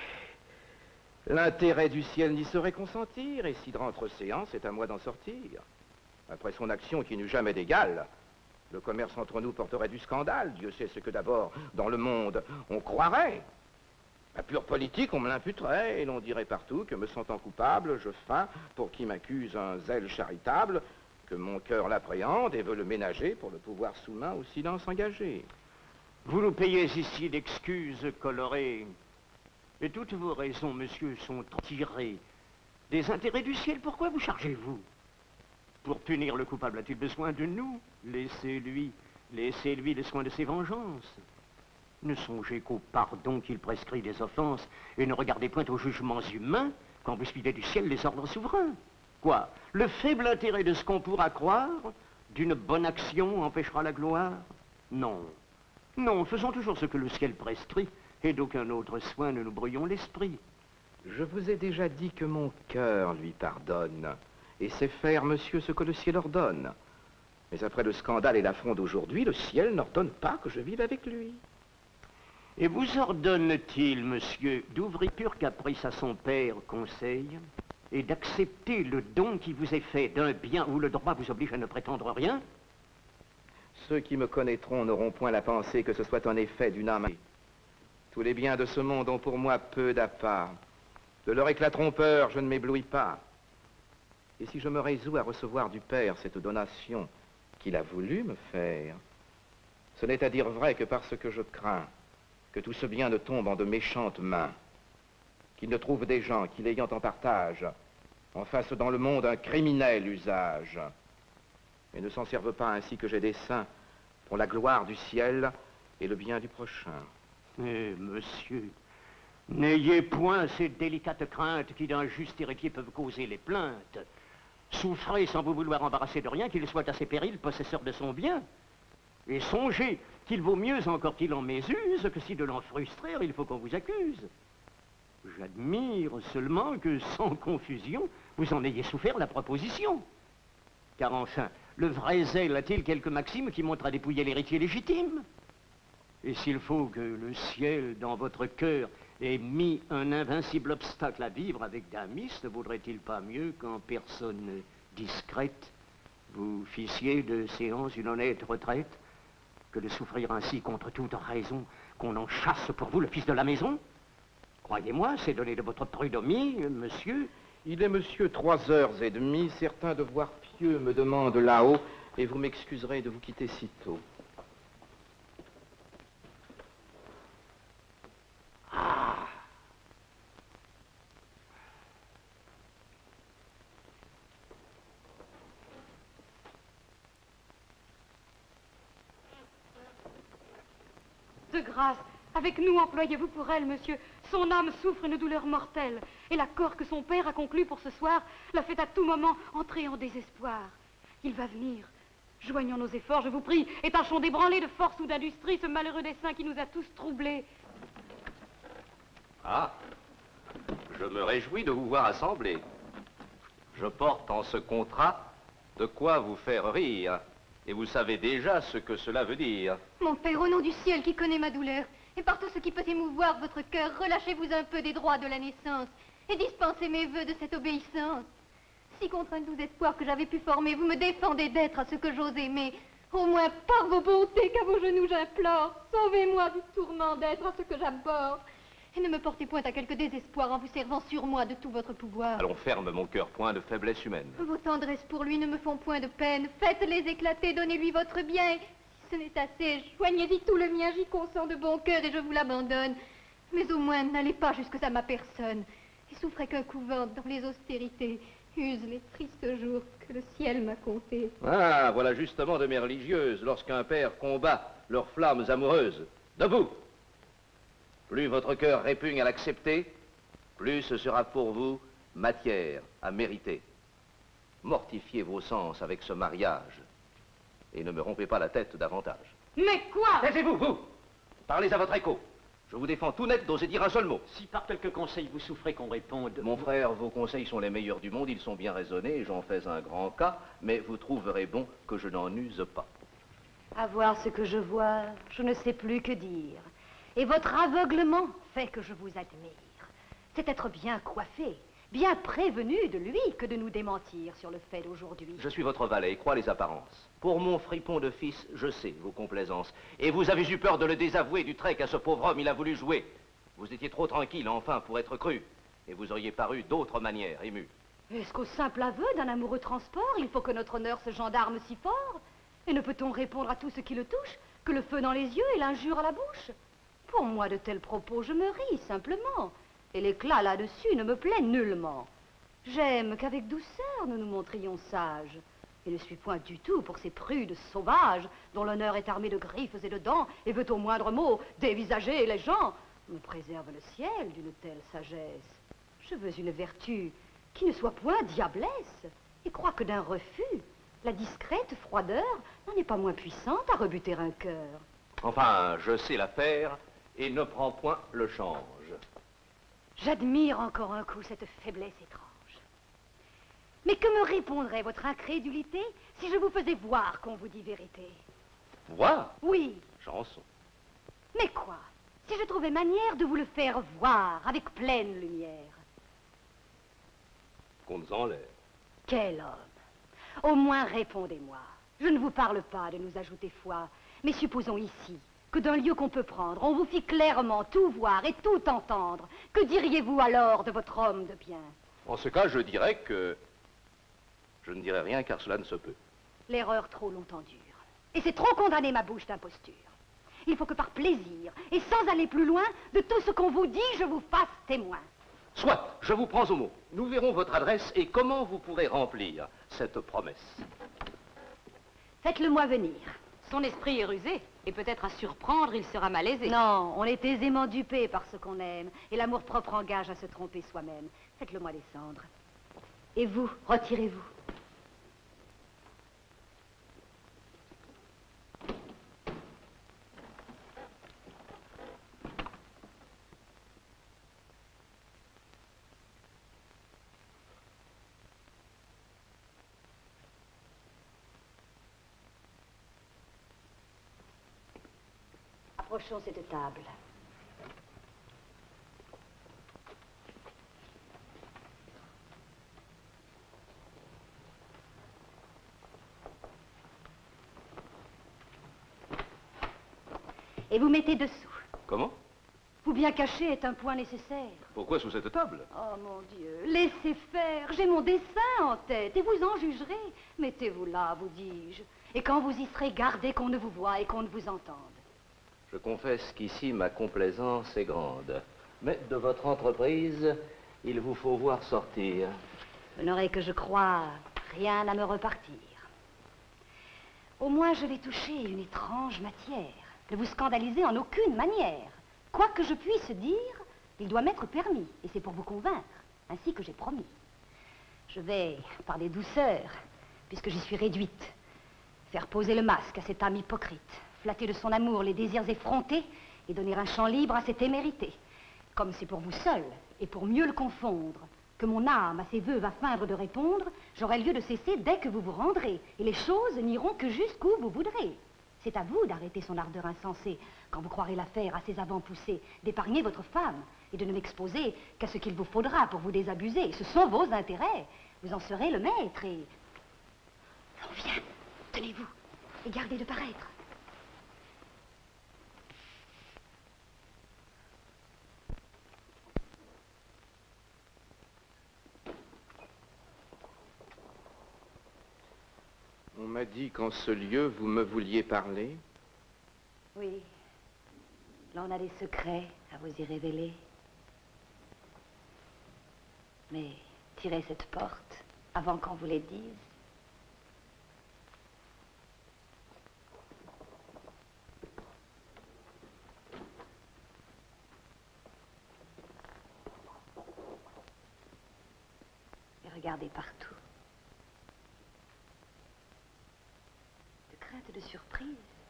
l'intérêt du ciel n'y saurait consentir. Et s'il rentre séance, c'est à moi d'en sortir. Après son action qui n'eut jamais d'égal, le commerce entre nous porterait du scandale. Dieu sait ce que d'abord, dans le monde, on croirait. À pure politique, on me l'imputerait, et l'on dirait partout que, me sentant coupable, je feins pour qui m'accuse un zèle charitable, que mon cœur l'appréhende et veut le ménager pour le pouvoir sous-main au silence engagé. Vous nous payez ici d'excuses colorées, et toutes vos raisons, monsieur, sont tirées des intérêts du ciel. Pourquoi vous chargez-vous? Pour punir le coupable, a-t-il besoin de nous? Laissez-lui le soin de ses vengeances. Ne songez qu'au pardon qu'il prescrit des offenses et ne regardez point aux jugements humains quand vous suivez du ciel les ordres souverains. Quoi? Le faible intérêt de ce qu'on pourra croire d'une bonne action empêchera la gloire? Non. Non, faisons toujours ce que le ciel prescrit et d'aucun autre soin ne nous brouillons l'esprit. Je vous ai déjà dit que mon cœur lui pardonne et sait faire, monsieur, ce que le ciel ordonne. Mais après le scandale et l'affront d'aujourd'hui, le ciel n'ordonne pas que je vive avec lui. Et vous ordonne-t-il, monsieur, d'ouvrir pur caprice à son père conseil et d'accepter le don qui vous est fait d'un bien où le droit vous oblige à ne prétendre rien? Ceux qui me connaîtront n'auront point la pensée que ce soit un effet d'une âme. Tous les biens de ce monde ont pour moi peu d'appât. De leur éclat trompeur, je ne m'éblouis pas. Et si je me résous à recevoir du Père cette donation qu'il a voulu me faire, ce n'est à dire vrai que parce que je crains que tout ce bien ne tombe en de méchantes mains, qu'il ne trouve des gens qui, l'ayant en partage, en fassent dans le monde un criminel usage. et ne s'en servent pas ainsi que j'ai des saints pour la gloire du ciel et le bien du prochain. Eh, monsieur, n'ayez point ces délicates craintes qui d'un juste héritier peuvent causer les plaintes. Souffrez sans vous vouloir embarrasser de rien qu'il soit à ses périls possesseur de son bien. Et songez qu'il vaut mieux encore qu'il en mésuse que si de l'en frustrer, il faut qu'on vous accuse. J'admire seulement que, sans confusion, vous en ayez souffert la proposition. Car enfin, le vrai zèle a-t-il quelques maximes qui montrent à dépouiller l'héritier légitime? Et s'il faut que le ciel, dans votre cœur, ait mis un invincible obstacle à vivre avec Damis, ne vaudrait-il pas mieux qu'en personne discrète, vous fissiez de séance une honnête retraite, que de souffrir ainsi contre toute raison, qu'on en chasse pour vous le fils de la maison? Croyez-moi, c'est donné de votre prud'homie, monsieur. Il est, monsieur, 3h30. Certains devoirs pieux me demandent là-haut, et vous m'excuserez de vous quitter si tôt. Ah! De grâce, avec nous employez-vous pour elle, monsieur. Son âme souffre une douleur mortelle. Et l'accord que son père a conclu pour ce soir la fait à tout moment entrer en désespoir. Il va venir. Joignons nos efforts, je vous prie, et tâchons d'ébranler de force ou d'industrie ce malheureux dessein qui nous a tous troublés. Ah, je me réjouis de vous voir assemblés. Je porte en ce contrat de quoi vous faire rire. Et vous savez déjà ce que cela veut dire. Mon père, au nom du ciel qui connaît ma douleur, et par tout ce qui peut émouvoir votre cœur, relâchez-vous un peu des droits de la naissance et dispensez mes vœux de cette obéissance. Si contre un doux espoir que j'avais pu former, vous me défendez d'être à ce que j'ose aimer, au moins par vos bontés qu'à vos genoux j'implore, sauvez-moi du tourment d'être à ce que j'abhorre. Et ne me portez point à quelque désespoir en vous servant sur moi de tout votre pouvoir. Allons, ferme mon cœur, point de faiblesse humaine. Vos tendresses pour lui ne me font point de peine. Faites-les éclater, donnez-lui votre bien. Si ce n'est assez, joignez-y tout le mien, j'y consens de bon cœur et je vous l'abandonne. Mais au moins, n'allez pas jusque à ma personne. Et souffrez qu'un couvent dans les austérités use les tristes jours que le ciel m'a comptés. Ah, voilà justement de mes religieuses, lorsqu'un père combat leurs flammes amoureuses. Debout! Plus votre cœur répugne à l'accepter, plus ce sera pour vous matière à mériter. Mortifiez vos sens avec ce mariage et ne me rompez pas la tête davantage. Mais quoi? Taisez-vous, vous! Parlez à votre écho. Je vous défends tout net d'oser dire un seul mot. Si par quelques conseils vous souffrez qu'on réponde... Mon frère, vos conseils sont les meilleurs du monde, ils sont bien raisonnés et j'en fais un grand cas, mais vous trouverez bon que je n'en use pas. À voir ce que je vois, je ne sais plus que dire. Et votre aveuglement fait que je vous admire. C'est être bien coiffé, bien prévenu de lui que de nous démentir sur le fait d'aujourd'hui. Je suis votre valet, crois les apparences. Pour mon fripon de fils, je sais vos complaisances. Et vous avez eu peur de le désavouer du trait qu'à ce pauvre homme il a voulu jouer. Vous étiez trop tranquille, enfin, pour être cru. Et vous auriez paru d'autre manière, ému. Est-ce qu'au simple aveu d'un amoureux transport, il faut que notre honneur se gendarme si fort? Et ne peut-on répondre à tout ce qui le touche que le feu dans les yeux et l'injure à la bouche? Pour moi, de tels propos, je me ris simplement. Et l'éclat là-dessus ne me plaît nullement. J'aime qu'avec douceur nous nous montrions sages. Et ne suis point du tout pour ces prudes sauvages dont l'honneur est armé de griffes et de dents et veut au moindre mot dévisager les gens. Me préserve le ciel d'une telle sagesse. Je veux une vertu qui ne soit point diablesse et crois que d'un refus, la discrète froideur n'en est pas moins puissante à rebuter un cœur. Enfin, je sais la faire et ne prends point le change. J'admire encore un coup cette faiblesse étrange. Mais que me répondrait votre incrédulité si je vous faisais voir qu'on vous dit vérité? Voir? Oui. Chanson. Mais quoi? Si je trouvais manière de vous le faire voir avec pleine lumière? Compte en l'air. Quel homme! Au moins répondez-moi. Je ne vous parle pas de nous ajouter foi, mais supposons ici que d'un lieu qu'on peut prendre, on vous fit clairement tout voir et tout entendre. Que diriez-vous alors de votre homme de bien? En ce cas, je dirais que... Je ne dirais rien car cela ne se peut. L'erreur trop longtemps dure. Et c'est trop condamner ma bouche d'imposture. Il faut que par plaisir, et sans aller plus loin, de tout ce qu'on vous dit, je vous fasse témoin. Soit, je vous prends au mot. Nous verrons votre adresse et comment vous pourrez remplir cette promesse. Faites-le-moi venir. Son esprit est rusé, et peut-être à surprendre, il sera malaisé. Non, on est aisément dupé par ce qu'on aime, et l'amour-propre engage à se tromper soi-même. Faites-le-moi descendre. Et vous, retirez-vous. Approchons cette table. Et vous mettez dessous. Comment? Vous bien cacher est un point nécessaire. Pourquoi sous cette table? Oh mon Dieu, laissez faire. J'ai mon dessin en tête et vous en jugerez. Mettez-vous là, vous dis-je. Et quand vous y serez, gardez qu'on ne vous voie et qu'on ne vous entende. Je confesse qu'ici, ma complaisance est grande. Mais de votre entreprise, il vous faut voir sortir. Vous n'aurez que, je crois, rien à me repartir. Au moins, je vais toucher une étrange matière. Ne vous scandalisez en aucune manière. Quoi que je puisse dire, il doit m'être permis. Et c'est pour vous convaincre, ainsi que j'ai promis. Je vais, par des douceurs, puisque j'y suis réduite, faire poser le masque à cette âme hypocrite, flatter de son amour les désirs effrontés et donner un champ libre à ses témérités. Comme c'est pour vous seul, et pour mieux le confondre, que mon âme à ses vœux va feindre de répondre, j'aurai lieu de cesser dès que vous vous rendrez, et les choses n'iront que jusqu'où vous voudrez. C'est à vous d'arrêter son ardeur insensée, quand vous croirez l'affaire à ses avants poussés, d'épargner votre femme, et de ne m'exposer qu'à ce qu'il vous faudra pour vous désabusé. Ce sont vos intérêts. Vous en serez le maître, et... On vient, tenez-vous, et gardez de paraître. On m'a dit qu'en ce lieu, vous me vouliez parler. Oui, l'on a des secrets à vous y révéler. Mais tirez cette porte avant qu'on vous les dise. Et regardez partout. De crainte de surprise.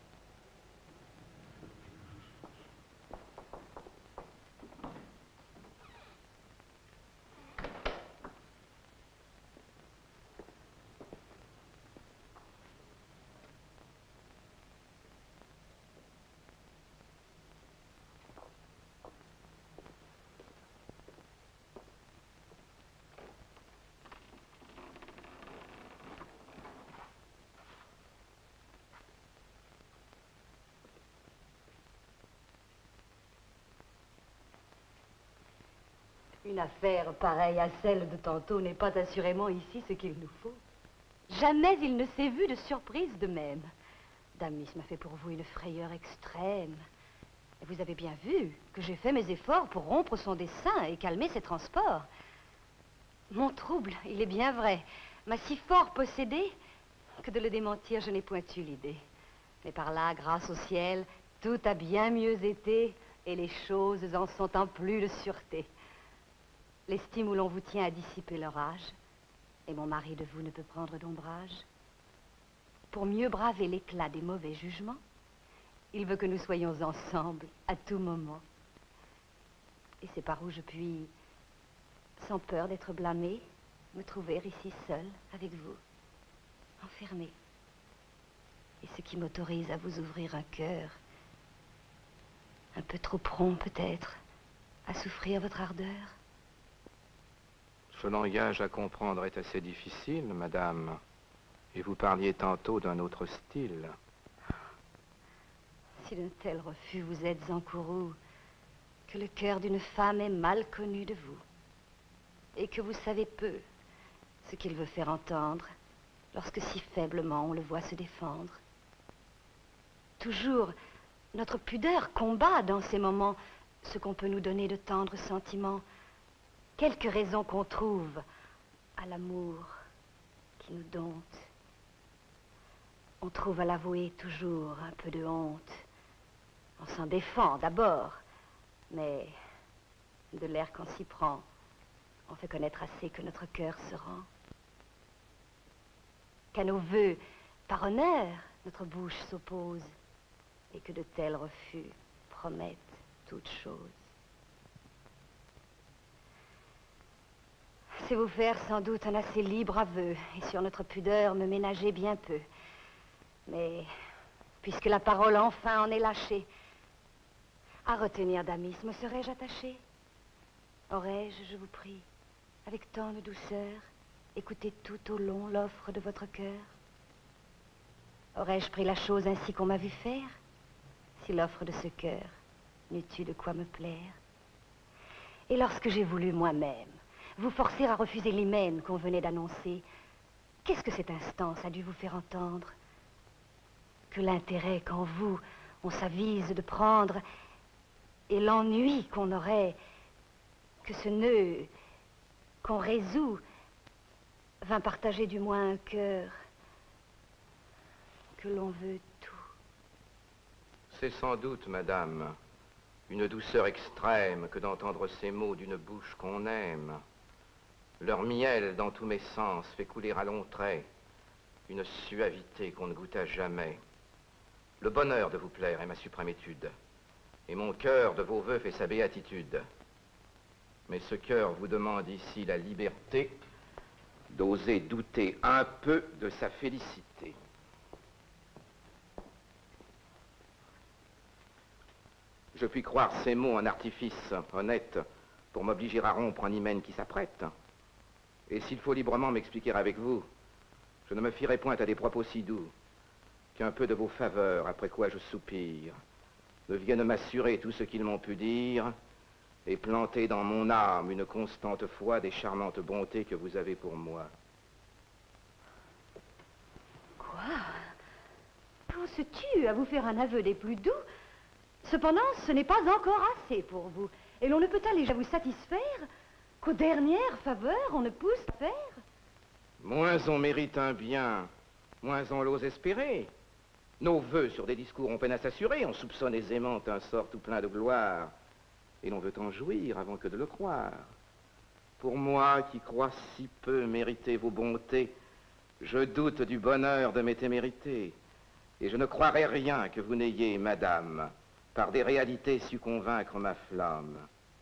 Une affaire pareille à celle de tantôt n'est pas assurément ici ce qu'il nous faut. Jamais il ne s'est vu de surprise de même. Damis m'a fait pour vous une frayeur extrême. Et vous avez bien vu que j'ai fait mes efforts pour rompre son dessein et calmer ses transports. Mon trouble, il est bien vrai, m'a si fort possédé que de le démentir, je n'ai point eu l'idée. Mais par là, grâce au ciel, tout a bien mieux été et les choses en sont en plus de sûreté. L'estime où l'on vous tient a dissipé l'orage, et mon mari de vous ne peut prendre d'ombrage. Pour mieux braver l'éclat des mauvais jugements, il veut que nous soyons ensemble à tout moment. Et c'est par où je puis, sans peur d'être blâmée, me trouver ici seule avec vous, enfermée. Et ce qui m'autorise à vous ouvrir un cœur, un peu trop prompt peut-être, à souffrir votre ardeur. Ce langage à comprendre est assez difficile, madame. Et vous parliez tantôt d'un autre style. Si d'un tel refus vous êtes encouru, que le cœur d'une femme est mal connu de vous, et que vous savez peu ce qu'il veut faire entendre, lorsque si faiblement on le voit se défendre. Toujours, notre pudeur combat dans ces moments ce qu'on peut nous donner de tendres sentiments, quelque raison qu'on trouve à l'amour qui nous dompte. On trouve à l'avouer toujours un peu de honte. On s'en défend d'abord, mais de l'air qu'on s'y prend, on fait connaître assez que notre cœur se rend. Qu'à nos vœux, par honneur, notre bouche s'oppose, et que de tels refus promettent toute chose. C'est vous faire sans doute un assez libre aveu, et sur notre pudeur me ménager bien peu. Mais, puisque la parole enfin en est lâchée, à retenir d'amis, me serais-je attachée? Aurais-je, je vous prie, avec tant de douceur, écouté tout au long l'offre de votre cœur? Aurais-je pris la chose ainsi qu'on m'a vu faire, si l'offre de ce cœur n'eût eu de quoi me plaire? Et lorsque j'ai voulu moi-même vous forcer à refuser l'hymen qu'on venait d'annoncer, qu'est-ce que cette instance a dû vous faire entendre? Que l'intérêt qu'en vous on s'avise de prendre et l'ennui qu'on aurait, que ce nœud qu'on résout vint partager du moins un cœur que l'on veut tout. C'est sans doute, madame, une douceur extrême que d'entendre ces mots d'une bouche qu'on aime. Leur miel, dans tous mes sens, fait couler à longs traits une suavité qu'on ne goûta jamais. Le bonheur de vous plaire est ma suprême étude, et mon cœur de vos vœux fait sa béatitude. Mais ce cœur vous demande ici la liberté d'oser douter un peu de sa félicité. Je puis croire ces mots un artifice honnête pour m'obliger à rompre un hymen qui s'apprête. Et s'il faut librement m'expliquer avec vous, je ne me fierai point à des propos si doux qu'un peu de vos faveurs, après quoi je soupire, ne vienne m'assurer tout ce qu'ils m'ont pu dire et planter dans mon âme une constante foi des charmantes bontés que vous avez pour moi. Quoi? On se tue à vous faire un aveu des plus doux. Cependant, ce n'est pas encore assez pour vous. Et l'on ne peut aller à vous satisfaire qu'aux dernières faveurs on ne pousse à faire. Moins on mérite un bien, moins on l'ose espérer. Nos vœux sur des discours ont peine à s'assurer. On soupçonne aisément un sort tout plein de gloire. Et l'on veut en jouir avant que de le croire. Pour moi, qui crois si peu mériter vos bontés, je doute du bonheur de mes témérités. Et je ne croirai rien que vous n'ayez, madame, par des réalités su convaincre ma flamme.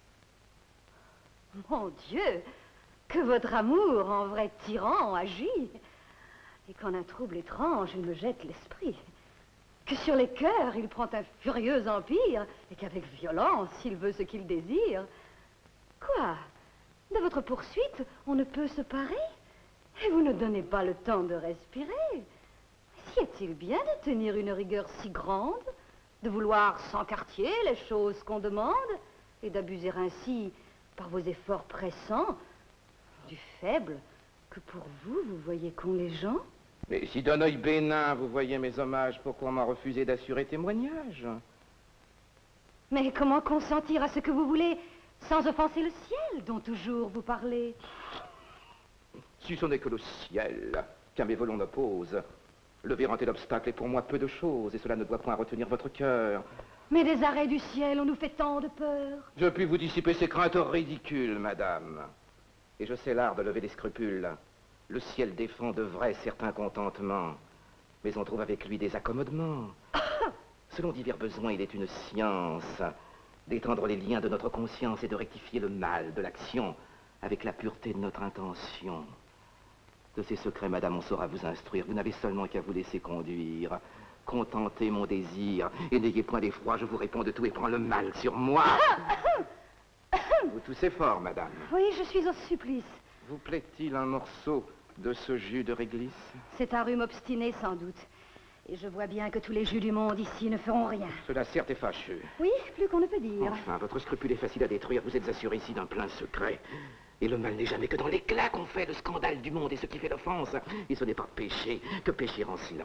Mon Dieu, que votre amour, en vrai tyran, agit. Et qu'en un trouble étrange, il me jette l'esprit. Que sur les cœurs, il prend un furieux empire, et qu'avec violence, il veut ce qu'il désire. Quoi? De votre poursuite, on ne peut se parer? Et vous ne donnez pas le temps de respirer? S'y est-il bien de tenir une rigueur si grande, de vouloir sans quartier les choses qu'on demande, et d'abuser ainsi, par vos efforts pressants, du faible que pour vous, vous voyez qu'ont les gens? Mais si d'un œil bénin vous voyez mes hommages, pourquoi m'en refuser d'assurer témoignage? Mais comment consentir à ce que vous voulez sans offenser le ciel dont toujours vous parlez? Si ce n'est que le ciel qu'à mes volontés oppose, lever un tel obstacle est pour moi peu de choses, et cela ne doit point retenir votre cœur. Mais des arrêts du ciel, on nous fait tant de peur. Je puis vous dissiper ces craintes ridicules, madame. Et je sais l'art de lever les scrupules. Le ciel défend de vrai certains contentements, mais on trouve avec lui des accommodements. Selon divers besoins, il est une science d'étendre les liens de notre conscience et de rectifier le mal de l'action avec la pureté de notre intention. De ces secrets, madame, on saura vous instruire. Vous n'avez seulement qu'à vous laisser conduire. Contentez mon désir et n'ayez point d'effroi, je vous réponds de tout et prends le mal sur moi. Vous toussez fort, madame. Oui, je suis au supplice. Vous plaît-il un morceau de ce jus de réglisse? C'est un rhume obstiné, sans doute. Et je vois bien que tous les jus du monde ici ne feront rien. Cela certes est fâcheux. Oui, plus qu'on ne peut dire. Enfin, votre scrupule est facile à détruire. Vous êtes assuré ici d'un plein secret. Et le mal n'est jamais que dans l'éclat qu'on fait le scandale du monde et ce qui fait l'offense. Et ce n'est pas pécher que pécher en silence.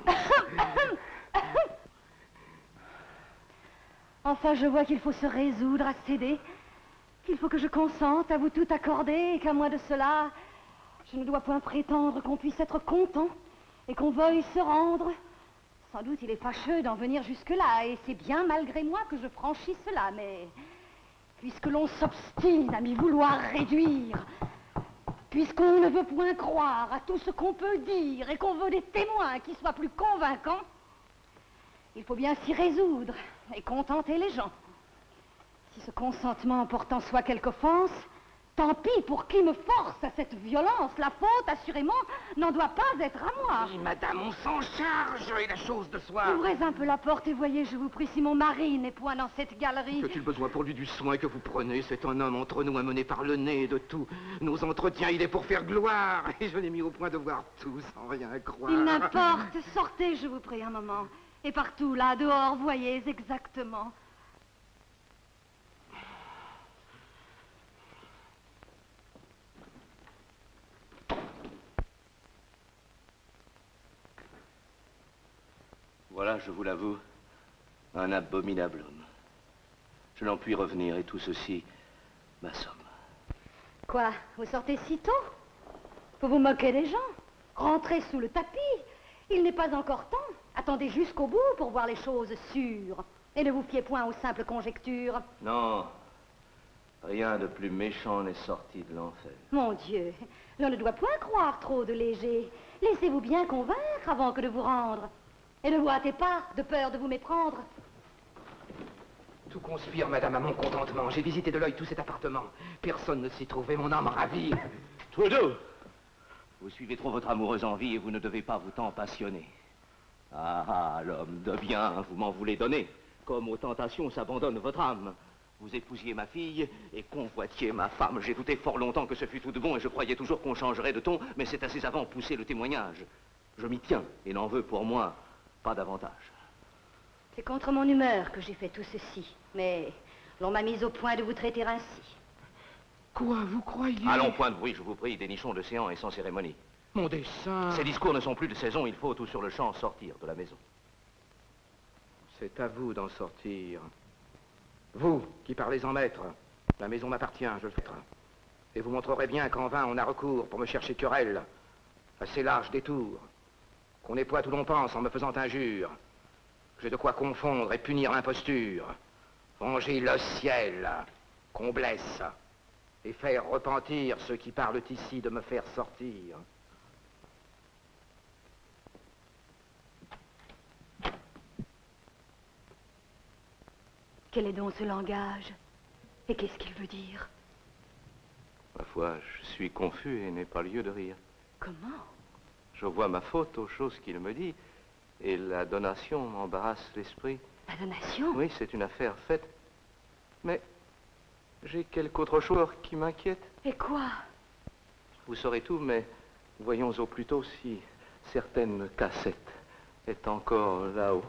Enfin, je vois qu'il faut se résoudre à céder. Qu'il faut que je consente à vous tout accorder et qu'à moins de cela, je ne dois point prétendre qu'on puisse être content et qu'on veuille se rendre Sans doute il est fâcheux d'en venir jusque-là, et c'est bien malgré moi que je franchis cela, mais puisque l'on s'obstine à m'y vouloir réduire, puisqu'on ne veut point croire à tout ce qu'on peut dire et qu'on veut des témoins qui soient plus convaincants, il faut bien s'y résoudre et contenter les gens. Si ce consentement porte en soi quelque offense, tant pis pour qui me force à cette violence. La faute, assurément, n'en doit pas être à moi. Oui, madame, on s'en charge, et la chose de soi. Ouvrez un peu la porte et voyez, je vous prie, si mon mari n'est point dans cette galerie. Que-t-il besoin pour lui du soin que vous prenez? C'est un homme entre nous, amené par le nez de tout. Nos entretiens, il est pour faire gloire. Et je l'ai mis au point de voir tout sans rien croire. Il n'importe, sortez, je vous prie, un moment. Et partout, là, dehors, voyez exactement. Voilà, je vous l'avoue, un abominable homme. Je n'en puis revenir, et tout ceci m'assomme. Quoi, vous sortez si tôt? Vous vous moquez des gens? Rentrez sous le tapis. Il n'est pas encore temps. Attendez jusqu'au bout pour voir les choses sûres. Et ne vous fiez point aux simples conjectures. Non, rien de plus méchant n'est sorti de l'enfer. Mon Dieu, l'on ne doit point croire trop de léger. Laissez-vous bien convaincre avant que de vous rendre. Et ne vous hâtez pas, de peur de vous méprendre. Tout conspire, madame, à mon contentement. J'ai visité de l'œil tout cet appartement. Personne ne s'y trouvait, mon âme ravie. Tous deux, vous suivez trop votre amoureuse envie et vous ne devez pas vous tant passionner. Ah, l'homme de bien, vous m'en voulez donner. Comme aux tentations s'abandonne votre âme. Vous épousiez ma fille et convoitiez ma femme. J'ai douté fort longtemps que ce fût tout de bon et je croyais toujours qu'on changerait de ton, mais c'est assez avant pousser le témoignage. Je m'y tiens et n'en veux pour moi pas davantage. C'est contre mon humeur que j'ai fait tout ceci, mais l'on m'a mis au point de vous traiter ainsi. Quoi, vous croyez? Allons, point de bruit, je vous prie, dénichons l'océan et sans cérémonie. Mon dessein... Ces discours ne sont plus de saison, il faut tout sur le champ sortir de la maison. C'est à vous d'en sortir. Vous, qui parlez en maître, la maison m'appartient, je le ferai. Et vous montrerez bien qu'en vain on a recours pour me chercher querelle, à ces larges détours, qu'on éploie tout l'on pense en me faisant injure. J'ai de quoi confondre et punir l'imposture, venger le ciel, qu'on blesse, et faire repentir ceux qui parlent ici de me faire sortir. Quel est donc ce langage? Et qu'est-ce qu'il veut dire? Ma foi, je suis confus et n'ai pas lieu de rire. Comment? Je vois ma faute aux choses qu'il me dit, et la donation m'embarrasse l'esprit. La donation? Oui, c'est une affaire faite. Mais j'ai quelque autre chose qui m'inquiète. Et quoi? Vous saurez tout, mais voyons au plus tôt si certaines cassettes est encore là-haut.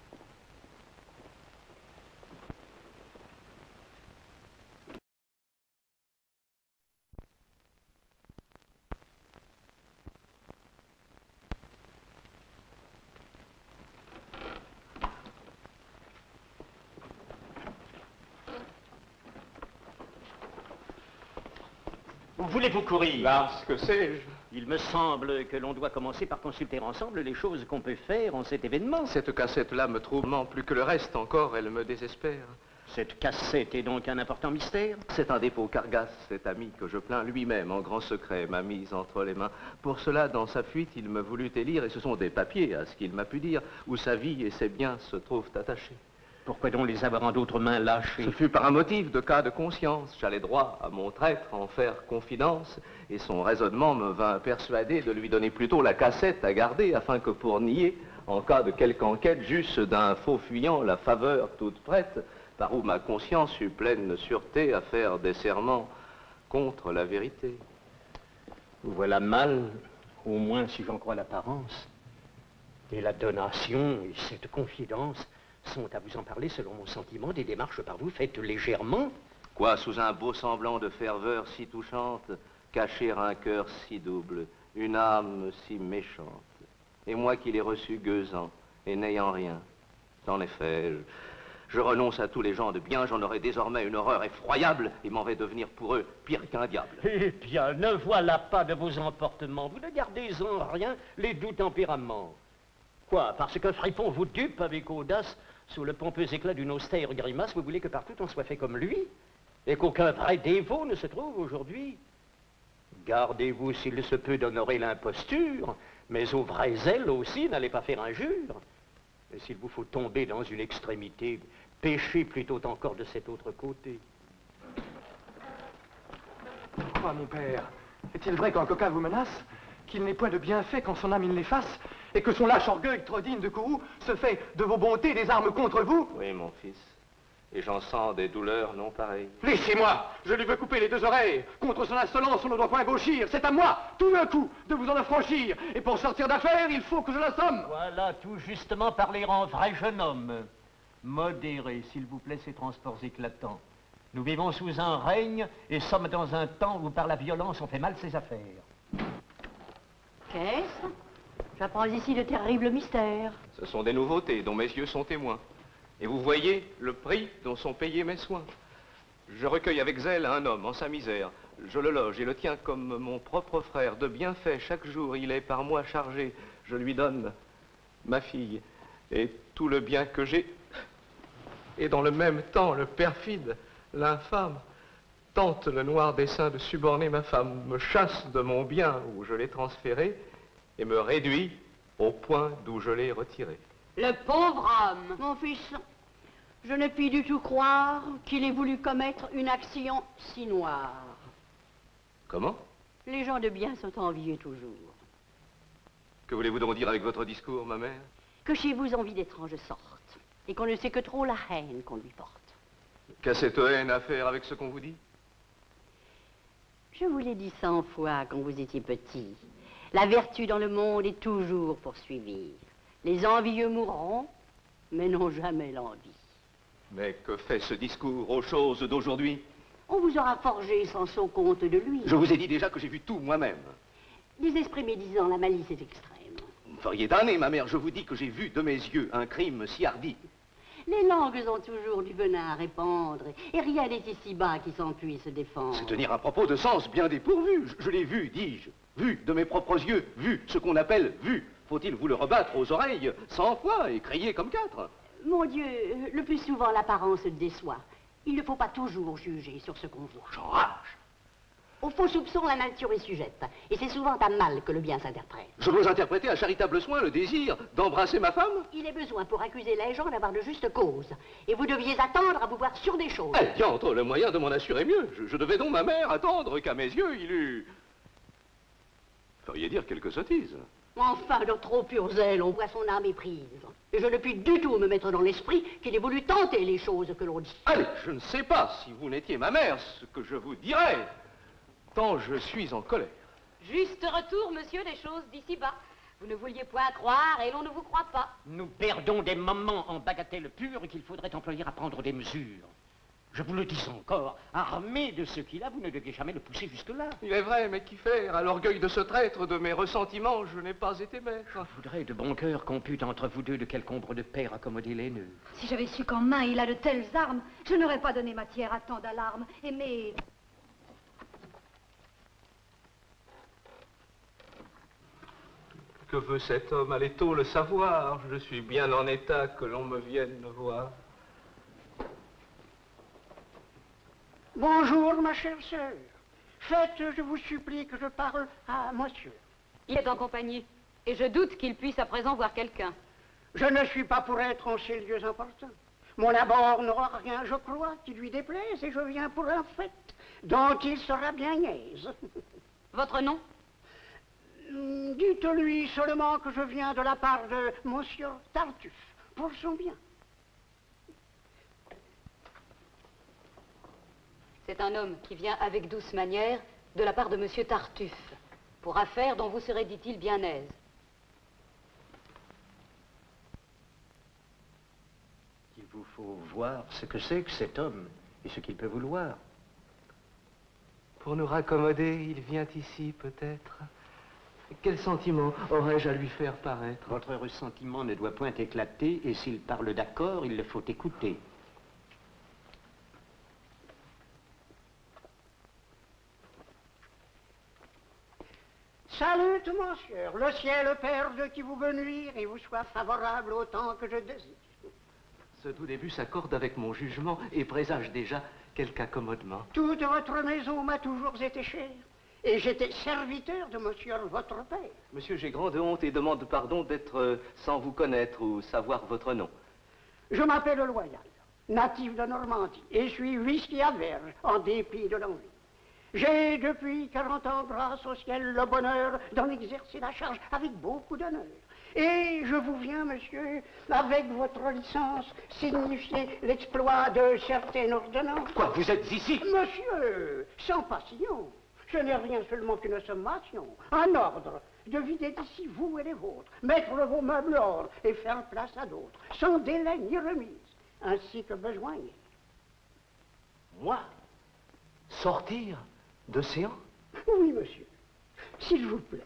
Où voulez-vous courir? Parce que sais-je? Il me semble que l'on doit commencer par consulter ensemble les choses qu'on peut faire en cet événement. Cette cassette-là me trouble plus que le reste encore, elle me désespère. Cette cassette est donc un important mystère? C'est un dépôt qu'Argas, cet ami que je plains lui-même en grand secret, m'a mise entre les mains. Pour cela, dans sa fuite, il me voulut élire, et ce sont des papiers, à ce qu'il m'a pu dire, où sa vie et ses biens se trouvent attachés. Pourquoi donc les avoir en d'autres mains lâchés? Ce fut par un motif de cas de conscience. J'allais droit à mon traître en faire confidence, et son raisonnement me vint persuader de lui donner plutôt la cassette à garder, afin que pour nier, en cas de quelque enquête, j'eusse d'un faux fuyant la faveur toute prête, par où ma conscience eut pleine sûreté à faire des serments contre la vérité. Vous voilà mal, au moins si j'en crois l'apparence. Et la donation et cette confidence sont, à vous en parler selon mon sentiment, des démarches par vous faites légèrement. Quoi, sous un beau semblant de ferveur si touchante, cacher un cœur si double, une âme si méchante. Et moi qui l'ai reçu gueusant et n'ayant rien. En effet, je renonce à tous les gens de bien, j'en aurai désormais une horreur effroyable et m'en vais devenir pour eux pire qu'un diable. Eh bien, ne voilà pas de vos emportements. Vous ne gardez en rien les doux tempéraments. Quoi, parce qu'un fripon vous dupe avec audace sous le pompeux éclat d'une austère grimace, vous voulez que partout on soit fait comme lui? Et qu'aucun vrai dévot ne se trouve aujourd'hui? Gardez-vous, s'il se peut, d'honorer l'imposture, mais aux vrais zèles aussi, n'allez pas faire injure. Et s'il vous faut tomber dans une extrémité, péchez plutôt encore de cet autre côté. Quoi, mon père? Est-il vrai qu'un coquin vous menace? Qu'il n'ait point de bienfait quand son âme il l'efface? Et que son lâche orgueil, trop digne de courroux, se fait de vos bontés des armes contre vous? Oui, mon fils. Et j'en sens des douleurs non pareilles. Laissez-moi! Je lui veux couper les deux oreilles. Contre son insolence, on ne doit point gauchir. C'est à moi, tout d'un coup, de vous en affranchir. Et pour sortir d'affaire, il faut que je l'assomme. Voilà, tout justement parler en vrai jeune homme. Modérez, s'il vous plaît, ces transports éclatants. Nous vivons sous un règne et sommes dans un temps où par la violence on fait mal ses affaires. Qu'est-ce? J'apprends ici de terribles mystères. Ce sont des nouveautés dont mes yeux sont témoins. Et vous voyez le prix dont sont payés mes soins. Je recueille avec zèle un homme en sa misère. Je le loge et le tiens comme mon propre frère. De bienfaits, chaque jour, il est par moi chargé. Je lui donne ma fille et tout le bien que j'ai. Et dans le même temps, le perfide, l'infâme, tente le noir dessein de suborner ma femme, me chasse de mon bien où je l'ai transféré et me réduit au point d'où je l'ai retiré. Le pauvre homme. Mon fils, je ne puis du tout croire qu'il ait voulu commettre une action si noire. Comment? Les gens de bien sont envieux toujours. Que voulez-vous donc dire avec votre discours, ma mère? Que chez vous on vit d'étranges sortes, et qu'on ne sait que trop la haine qu'on lui porte. Qu'a cette haine à faire avec ce qu'on vous dit? Je vous l'ai dit 100 fois quand vous étiez petit. La vertu dans le monde est toujours poursuivie. Les envieux mourront, mais n'ont jamais l'envie. Mais que fait ce discours aux choses d'aujourd'hui? On vous aura forgé sans saut compte de lui. Je vous ai dit déjà que j'ai vu tout moi-même. Des esprits médisants, la malice est extrême. Vous me feriez damner, ma mère. Je vous dis que j'ai vu de mes yeux un crime si hardi. Les langues ont toujours du venin à répandre, et rien n'est ici bas qui s'en puisse défendre. C'est tenir un propos de sens bien dépourvu. Je l'ai vu, dis-je. Vu de mes propres yeux. Vu, ce qu'on appelle vu. Faut-il vous le rebattre aux oreilles 100 fois et crier comme 4? Mon Dieu, le plus souvent l'apparence déçoit. Il ne faut pas toujours juger sur ce qu'on voit. J'enrage. Au faux soupçon, la nature est sujette, et c'est souvent à mal que le bien s'interprète. Je dois interpréter à charitable soin le désir d'embrasser ma femme? Il est besoin pour accuser les gens d'avoir de justes causes, et vous deviez attendre à vous voir sur des choses. Eh, diantre, le moyen de m'en assurer mieux. Je devais donc, ma mère, attendre qu'à mes yeux, il eût... Feriez dire quelques sottises. Enfin, de trop pur zèle, on voit son âme éprise. Et je ne puis du tout me mettre dans l'esprit qu'il ait voulu tenter les choses que l'on dit. Allez, je ne sais pas, si vous n'étiez ma mère, ce que je vous dirais, tant je suis en colère. Juste retour, monsieur, des choses d'ici-bas. Vous ne vouliez point croire et l'on ne vous croit pas. Nous perdons des moments en bagatelles pures qu'il faudrait employer à prendre des mesures. Je vous le dis encore, armé de ce qu'il a, vous ne deviez jamais le pousser jusque-là. Il est vrai, mais qu'y faire? À l'orgueil de ce traître, de mes ressentiments, je n'ai pas été maître. Je voudrais de bon cœur qu'on pût entre vous deux de quelque ombre de paix raccommoder les nœuds. Si j'avais su qu'en main il a de telles armes, je n'aurais pas donné matière à tant d'alarmes. Et mais... Que veut cet homme? Allez tôt le savoir. Je suis bien en état que l'on me vienne me voir. Bonjour, ma chère sœur. Faites, je vous supplie, que je parle à monsieur. Il est en compagnie, et je doute qu'il puisse à présent voir quelqu'un. Je ne suis pas pour être en ces lieux importants. Mon abord n'aura rien, je crois, qui lui déplaise, et je viens pour un fait dont il sera bien aise. Votre nom? Dites-lui seulement que je viens de la part de monsieur Tartuffe, pour son bien. C'est un homme qui vient avec douce manière de la part de monsieur Tartuffe, pour affaires dont vous serez, dit-il, bien aise. Il vous faut voir ce que c'est que cet homme et ce qu'il peut vouloir. Pour nous raccommoder, il vient ici, peut-être. Quel sentiment aurais-je à lui faire paraître? Votre ressentiment ne doit point éclater, et s'il parle d'accord, il le faut écouter. Salut, monsieur. Le ciel père de qui vous veut nuire et vous soit favorable autant que je désire. Ce tout début s'accorde avec mon jugement et présage déjà quelque accommodement. Toute votre maison m'a toujours été chère. Et j'étais serviteur de monsieur votre père. Monsieur, j'ai grande honte et demande pardon d'être sans vous connaître ou savoir votre nom. Je m'appelle Loyal, natif de Normandie, et suis whisky à verge, en dépit de l'envie. J'ai depuis 40 ans, grâce au ciel, le bonheur d'en exercer la charge avec beaucoup d'honneur. Et je vous viens, monsieur, avec votre licence, signifier l'exploit de certaines ordonnances. Quoi, vous êtes ici? Monsieur, sans passion. Je n'ai rien seulement qu'une sommation, un ordre, de vider d'ici vous et les vôtres, mettre vos meubles hors et faire place à d'autres, sans délai ni remise, ainsi que besoin. Moi? Sortir d'océan? Oui, monsieur, s'il vous plaît.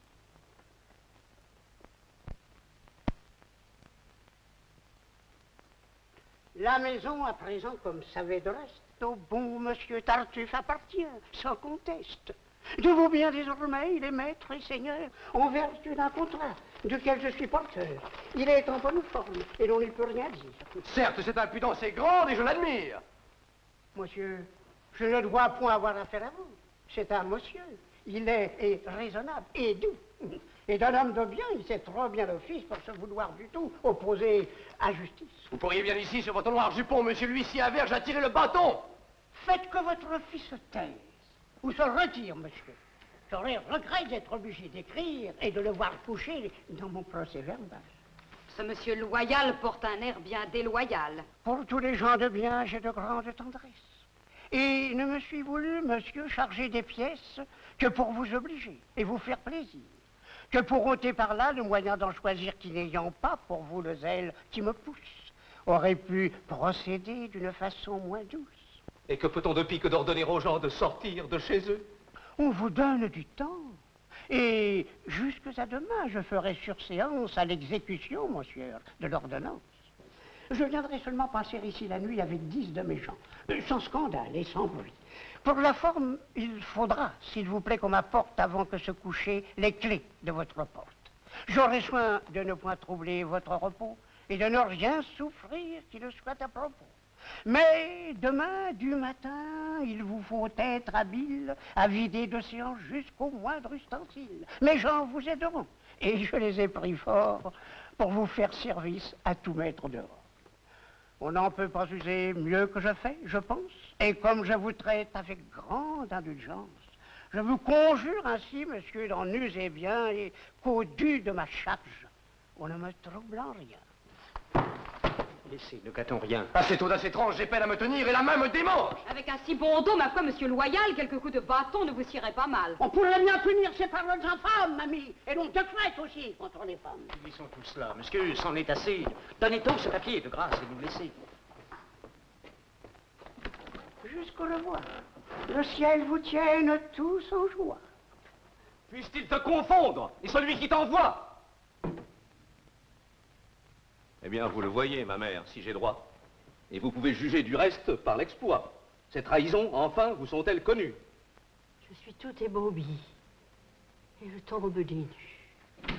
La maison, à présent, comme savez de reste, au bon monsieur Tartuffe appartient, sans conteste. De vos biens, désormais, il est maître et seigneur, en vertu d'un contrat, duquel je suis porteur. Il est en bonne forme, et l'on n'y peut rien dire. Certes, cette impudence est grande et je l'admire. Monsieur, je ne dois point avoir affaire à vous. C'est un monsieur. Il est raisonnable et doux. Et d'un homme de bien, il sait trop bien l'office pour se vouloir du tout opposer à justice. Vous pourriez bien ici, sur votre noir jupon, monsieur l'huissier à verge, attirer le bâton. Faites que votre fils se taise, ou se retire, monsieur. J'aurais regret d'être obligé d'écrire et de le voir coucher dans mon procès verbal. Ce monsieur Loyal porte un air bien déloyal. Pour tous les gens de bien, j'ai de grandes tendresses. Et ne me suis voulu, monsieur, charger des pièces que pour vous obliger et vous faire plaisir. Que pour ôter par là le moyen d'en choisir qui n'ayant pas pour vous le zèle qui me pousse, aurait pu procéder d'une façon moins douce. Et que peut-on de pis que d'ordonner aux gens de sortir de chez eux? On vous donne du temps. Et jusque à demain, je ferai sur séance à l'exécution, monsieur, de l'ordonnance. Je viendrai seulement passer ici la nuit avec 10 de mes gens, sans scandale et sans bruit. Pour la forme, il faudra, s'il vous plaît, qu'on m'apporte avant que se coucher les clés de votre porte. J'aurai soin de ne point troubler votre repos et de ne rien souffrir qui ne soit à propos. Mais demain, du matin, il vous faut être habile à vider d'océan jusqu'au moindre ustensile. Mes gens vous aideront, et je les ai pris fort pour vous faire service à tout mettre dehors. On n'en peut pas user mieux que je fais, je pense, et comme je vous traite avec grande indulgence, je vous conjure ainsi, monsieur, d'en user bien et qu'au dû de ma charge, on ne me trouble en rien. Laissez, ne gâtons rien. Assez audace étrange, j'ai peine à me tenir et la main me démange. Avec un si bon dos, ma foi, monsieur Loyal, quelques coups de bâton ne vous siraient pas mal. On pourrait bien punir ces paroles infâmes, mamie, et donc de fait aussi contre les femmes. Ils sont tous là, monsieur, c'en est assez. Donnez donc ce papier, de grâce, et nous laissez. Jusqu'au revoir. Le ciel vous tienne tous en joie. Puisse-t-il te confondre, et celui qui t'envoie? Eh bien, vous le voyez, ma mère, si j'ai droit. Et vous pouvez juger du reste par l'exploit. Ces trahisons, enfin, vous sont-elles connues? Je suis tout ébobie. Et je tombe des nues.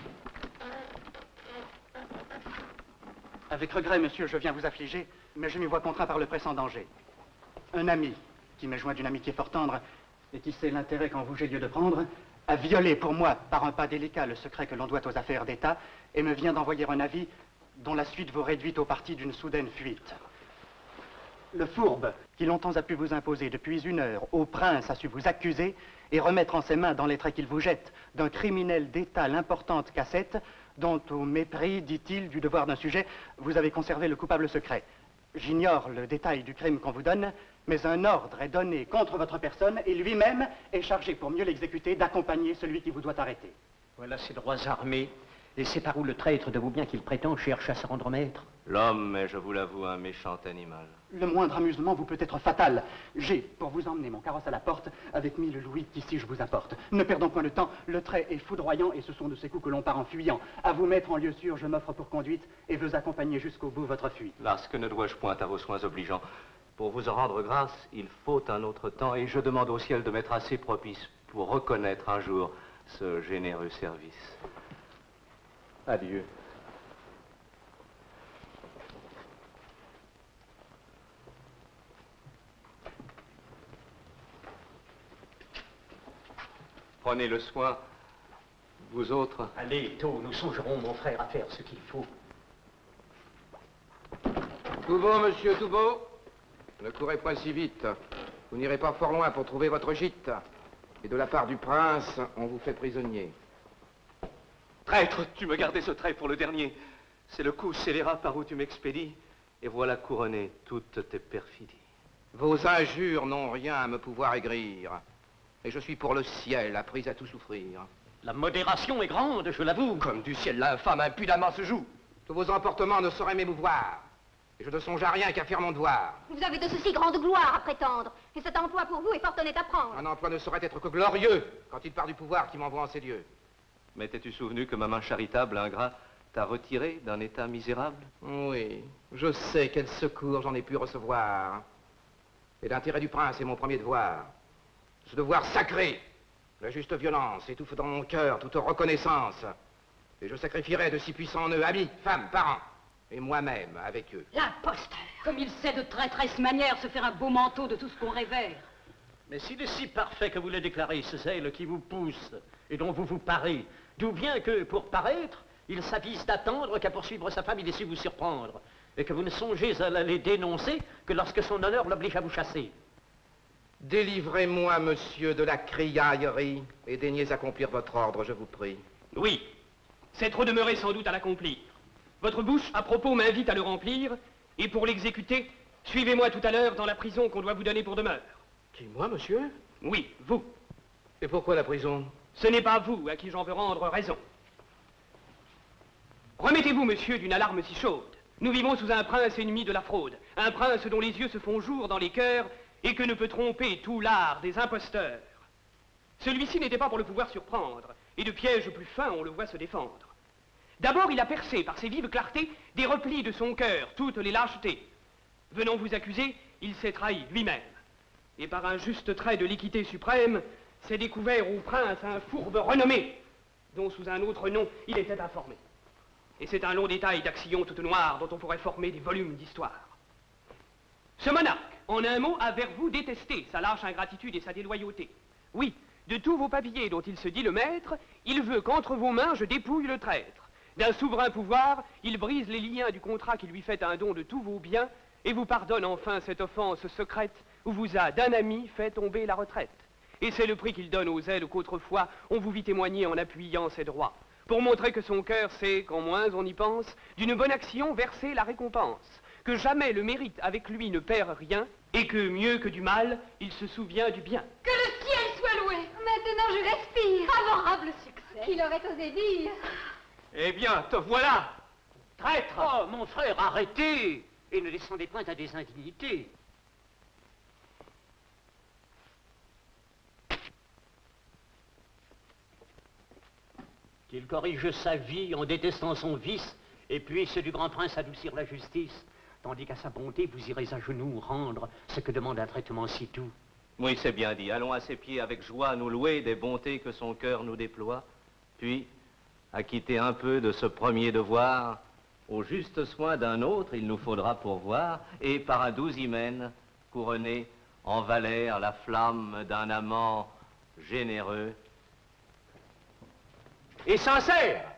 Avec regret, monsieur, je viens vous affliger, mais je m'y vois contraint par le pressant danger. Un ami, qui m'est joint d'une amitié fort tendre, et qui sait l'intérêt qu'en vous j'ai lieu de prendre, a violé pour moi, par un pas délicat, le secret que l'on doit aux affaires d'État, et me vient d'envoyer un avis dont la suite vous réduit au parti d'une soudaine fuite. Le fourbe, qui longtemps a pu vous imposer depuis 1 heure, au prince a su vous accuser et remettre en ses mains, dans les traits qu'il vous jette, d'un criminel d'État l'importante cassette, dont, au mépris, dit-il, du devoir d'un sujet, vous avez conservé le coupable secret. J'ignore le détail du crime qu'on vous donne, mais un ordre est donné contre votre personne et lui-même est chargé, pour mieux l'exécuter, d'accompagner celui qui vous doit arrêter. Voilà ces droits armés. Et c'est par où le traître de vos biens qu'il prétend cherche à se rendre maître. L'homme est, je vous l'avoue, un méchant animal. Le moindre amusement vous peut être fatal. J'ai, pour vous emmener mon carrosse à la porte, avec 1000 louis qu'ici je vous apporte. Ne perdons point de temps, le trait est foudroyant et ce sont de ces coups que l'on part en fuyant. À vous mettre en lieu sûr, je m'offre pour conduite et veux accompagner jusqu'au bout votre fuite. Parce que ne dois-je point à vos soins obligeants. Pour vous en rendre grâce, il faut un autre temps et je demande au ciel de m'être assez propice pour reconnaître un jour ce généreux service. Adieu. Prenez le soin, vous autres. Allez, tôt, nous songerons, mon frère, à faire ce qu'il faut. Tout beau, monsieur, tout beau. Ne courez point si vite. Vous n'irez pas fort loin pour trouver votre gîte. Et de la part du prince, on vous fait prisonnier. Traître, tu me gardais ce trait pour le dernier. C'est le coup scélérat par où tu m'expédies. Et voilà couronné toutes tes perfidies. Vos injures n'ont rien à me pouvoir aigrir. Et je suis pour le ciel, apprise à tout souffrir. La modération est grande, je l'avoue. Comme du ciel, l'infâme impudemment se joue. Tous vos emportements ne sauraient m'émouvoir. Et je ne songe à rien qu'à faire mon devoir. Vous avez de ceci grande gloire à prétendre. Et cet emploi pour vous est fort honnête à prendre. Un emploi ne saurait être que glorieux quand il part du pouvoir qui m'envoie en ces lieux. Mais t'es-tu souvenu que ma main charitable, ingrat, t'a retiré d'un état misérable? Oui, je sais quel secours j'en ai pu recevoir. Et l'intérêt du prince est mon premier devoir. Ce devoir sacré, la juste violence étouffe dans mon cœur toute reconnaissance. Et je sacrifierai de si puissants nœuds, amis, femmes, parents, et moi-même avec eux. L'imposteur! Comme il sait de traîtresse manière se faire un beau manteau de tout ce qu'on révère. Mais s'il est si parfait que vous le déclarez, ce zèle qui vous pousse et dont vous vous parez, d'où vient que, pour paraître, il s'avise d'attendre qu'à poursuivre sa femme, il ait su vous surprendre, et que vous ne songez à l'aller dénoncer que lorsque son honneur l'oblige à vous chasser? Délivrez-moi, monsieur, de la criaillerie, et daignez accomplir votre ordre, je vous prie. Oui, c'est trop demeuré sans doute à l'accomplir. Votre bouche, à propos, m'invite à le remplir, et pour l'exécuter, suivez-moi tout à l'heure dans la prison qu'on doit vous donner pour demeure. Qui, moi, monsieur? Oui, vous. Et pourquoi la prison? Ce n'est pas vous à qui j'en veux rendre raison. Remettez-vous, monsieur, d'une alarme si chaude. Nous vivons sous un prince ennemi de la fraude, un prince dont les yeux se font jour dans les cœurs et que ne peut tromper tout l'art des imposteurs. Celui-ci n'était pas pour le pouvoir surprendre, et de pièges plus fins on le voit se défendre. D'abord, il a percé par ses vives clartés des replis de son cœur toutes les lâchetés. Venant vous accuser, il s'est trahi lui-même. Et par un juste trait de l'équité suprême, s'est découvert au prince un fourbe renommé, dont sous un autre nom il était informé. Et c'est un long détail d'actions toutes noires dont on pourrait former des volumes d'histoire. Ce monarque, en un mot, a vers vous détesté sa lâche ingratitude et sa déloyauté. Oui, de tous vos papiers dont il se dit le maître, il veut qu'entre vos mains je dépouille le traître. D'un souverain pouvoir, il brise les liens du contrat qui lui fait un don de tous vos biens et vous pardonne enfin cette offense secrète où vous a d'un ami fait tomber la retraite. Et c'est le prix qu'il donne aux ailes qu'autrefois on vous vit témoigner en appuyant ses droits, pour montrer que son cœur sait, quand moins on y pense, d'une bonne action verser la récompense, que jamais le mérite avec lui ne perd rien, et que mieux que du mal, il se souvient du bien. Que le ciel soit loué! Maintenant je respire. Favorable succès. Qui l'aurait osé dire? Eh bien, te voilà! Traître! Oh, mon frère, arrêtez! Et ne descendez point à des indignités. Qu'il corrige sa vie en détestant son vice, et puisse du grand prince adoucir la justice, tandis qu'à sa bonté vous irez à genoux rendre ce que demande un traitement si doux. Oui, c'est bien dit. Allons à ses pieds avec joie nous louer des bontés que son cœur nous déploie, puis acquitter un peu de ce premier devoir. Au juste soin d'un autre, il nous faudra pourvoir, et par un doux hymen, couronner en Valère la flamme d'un amant généreux Et sincère!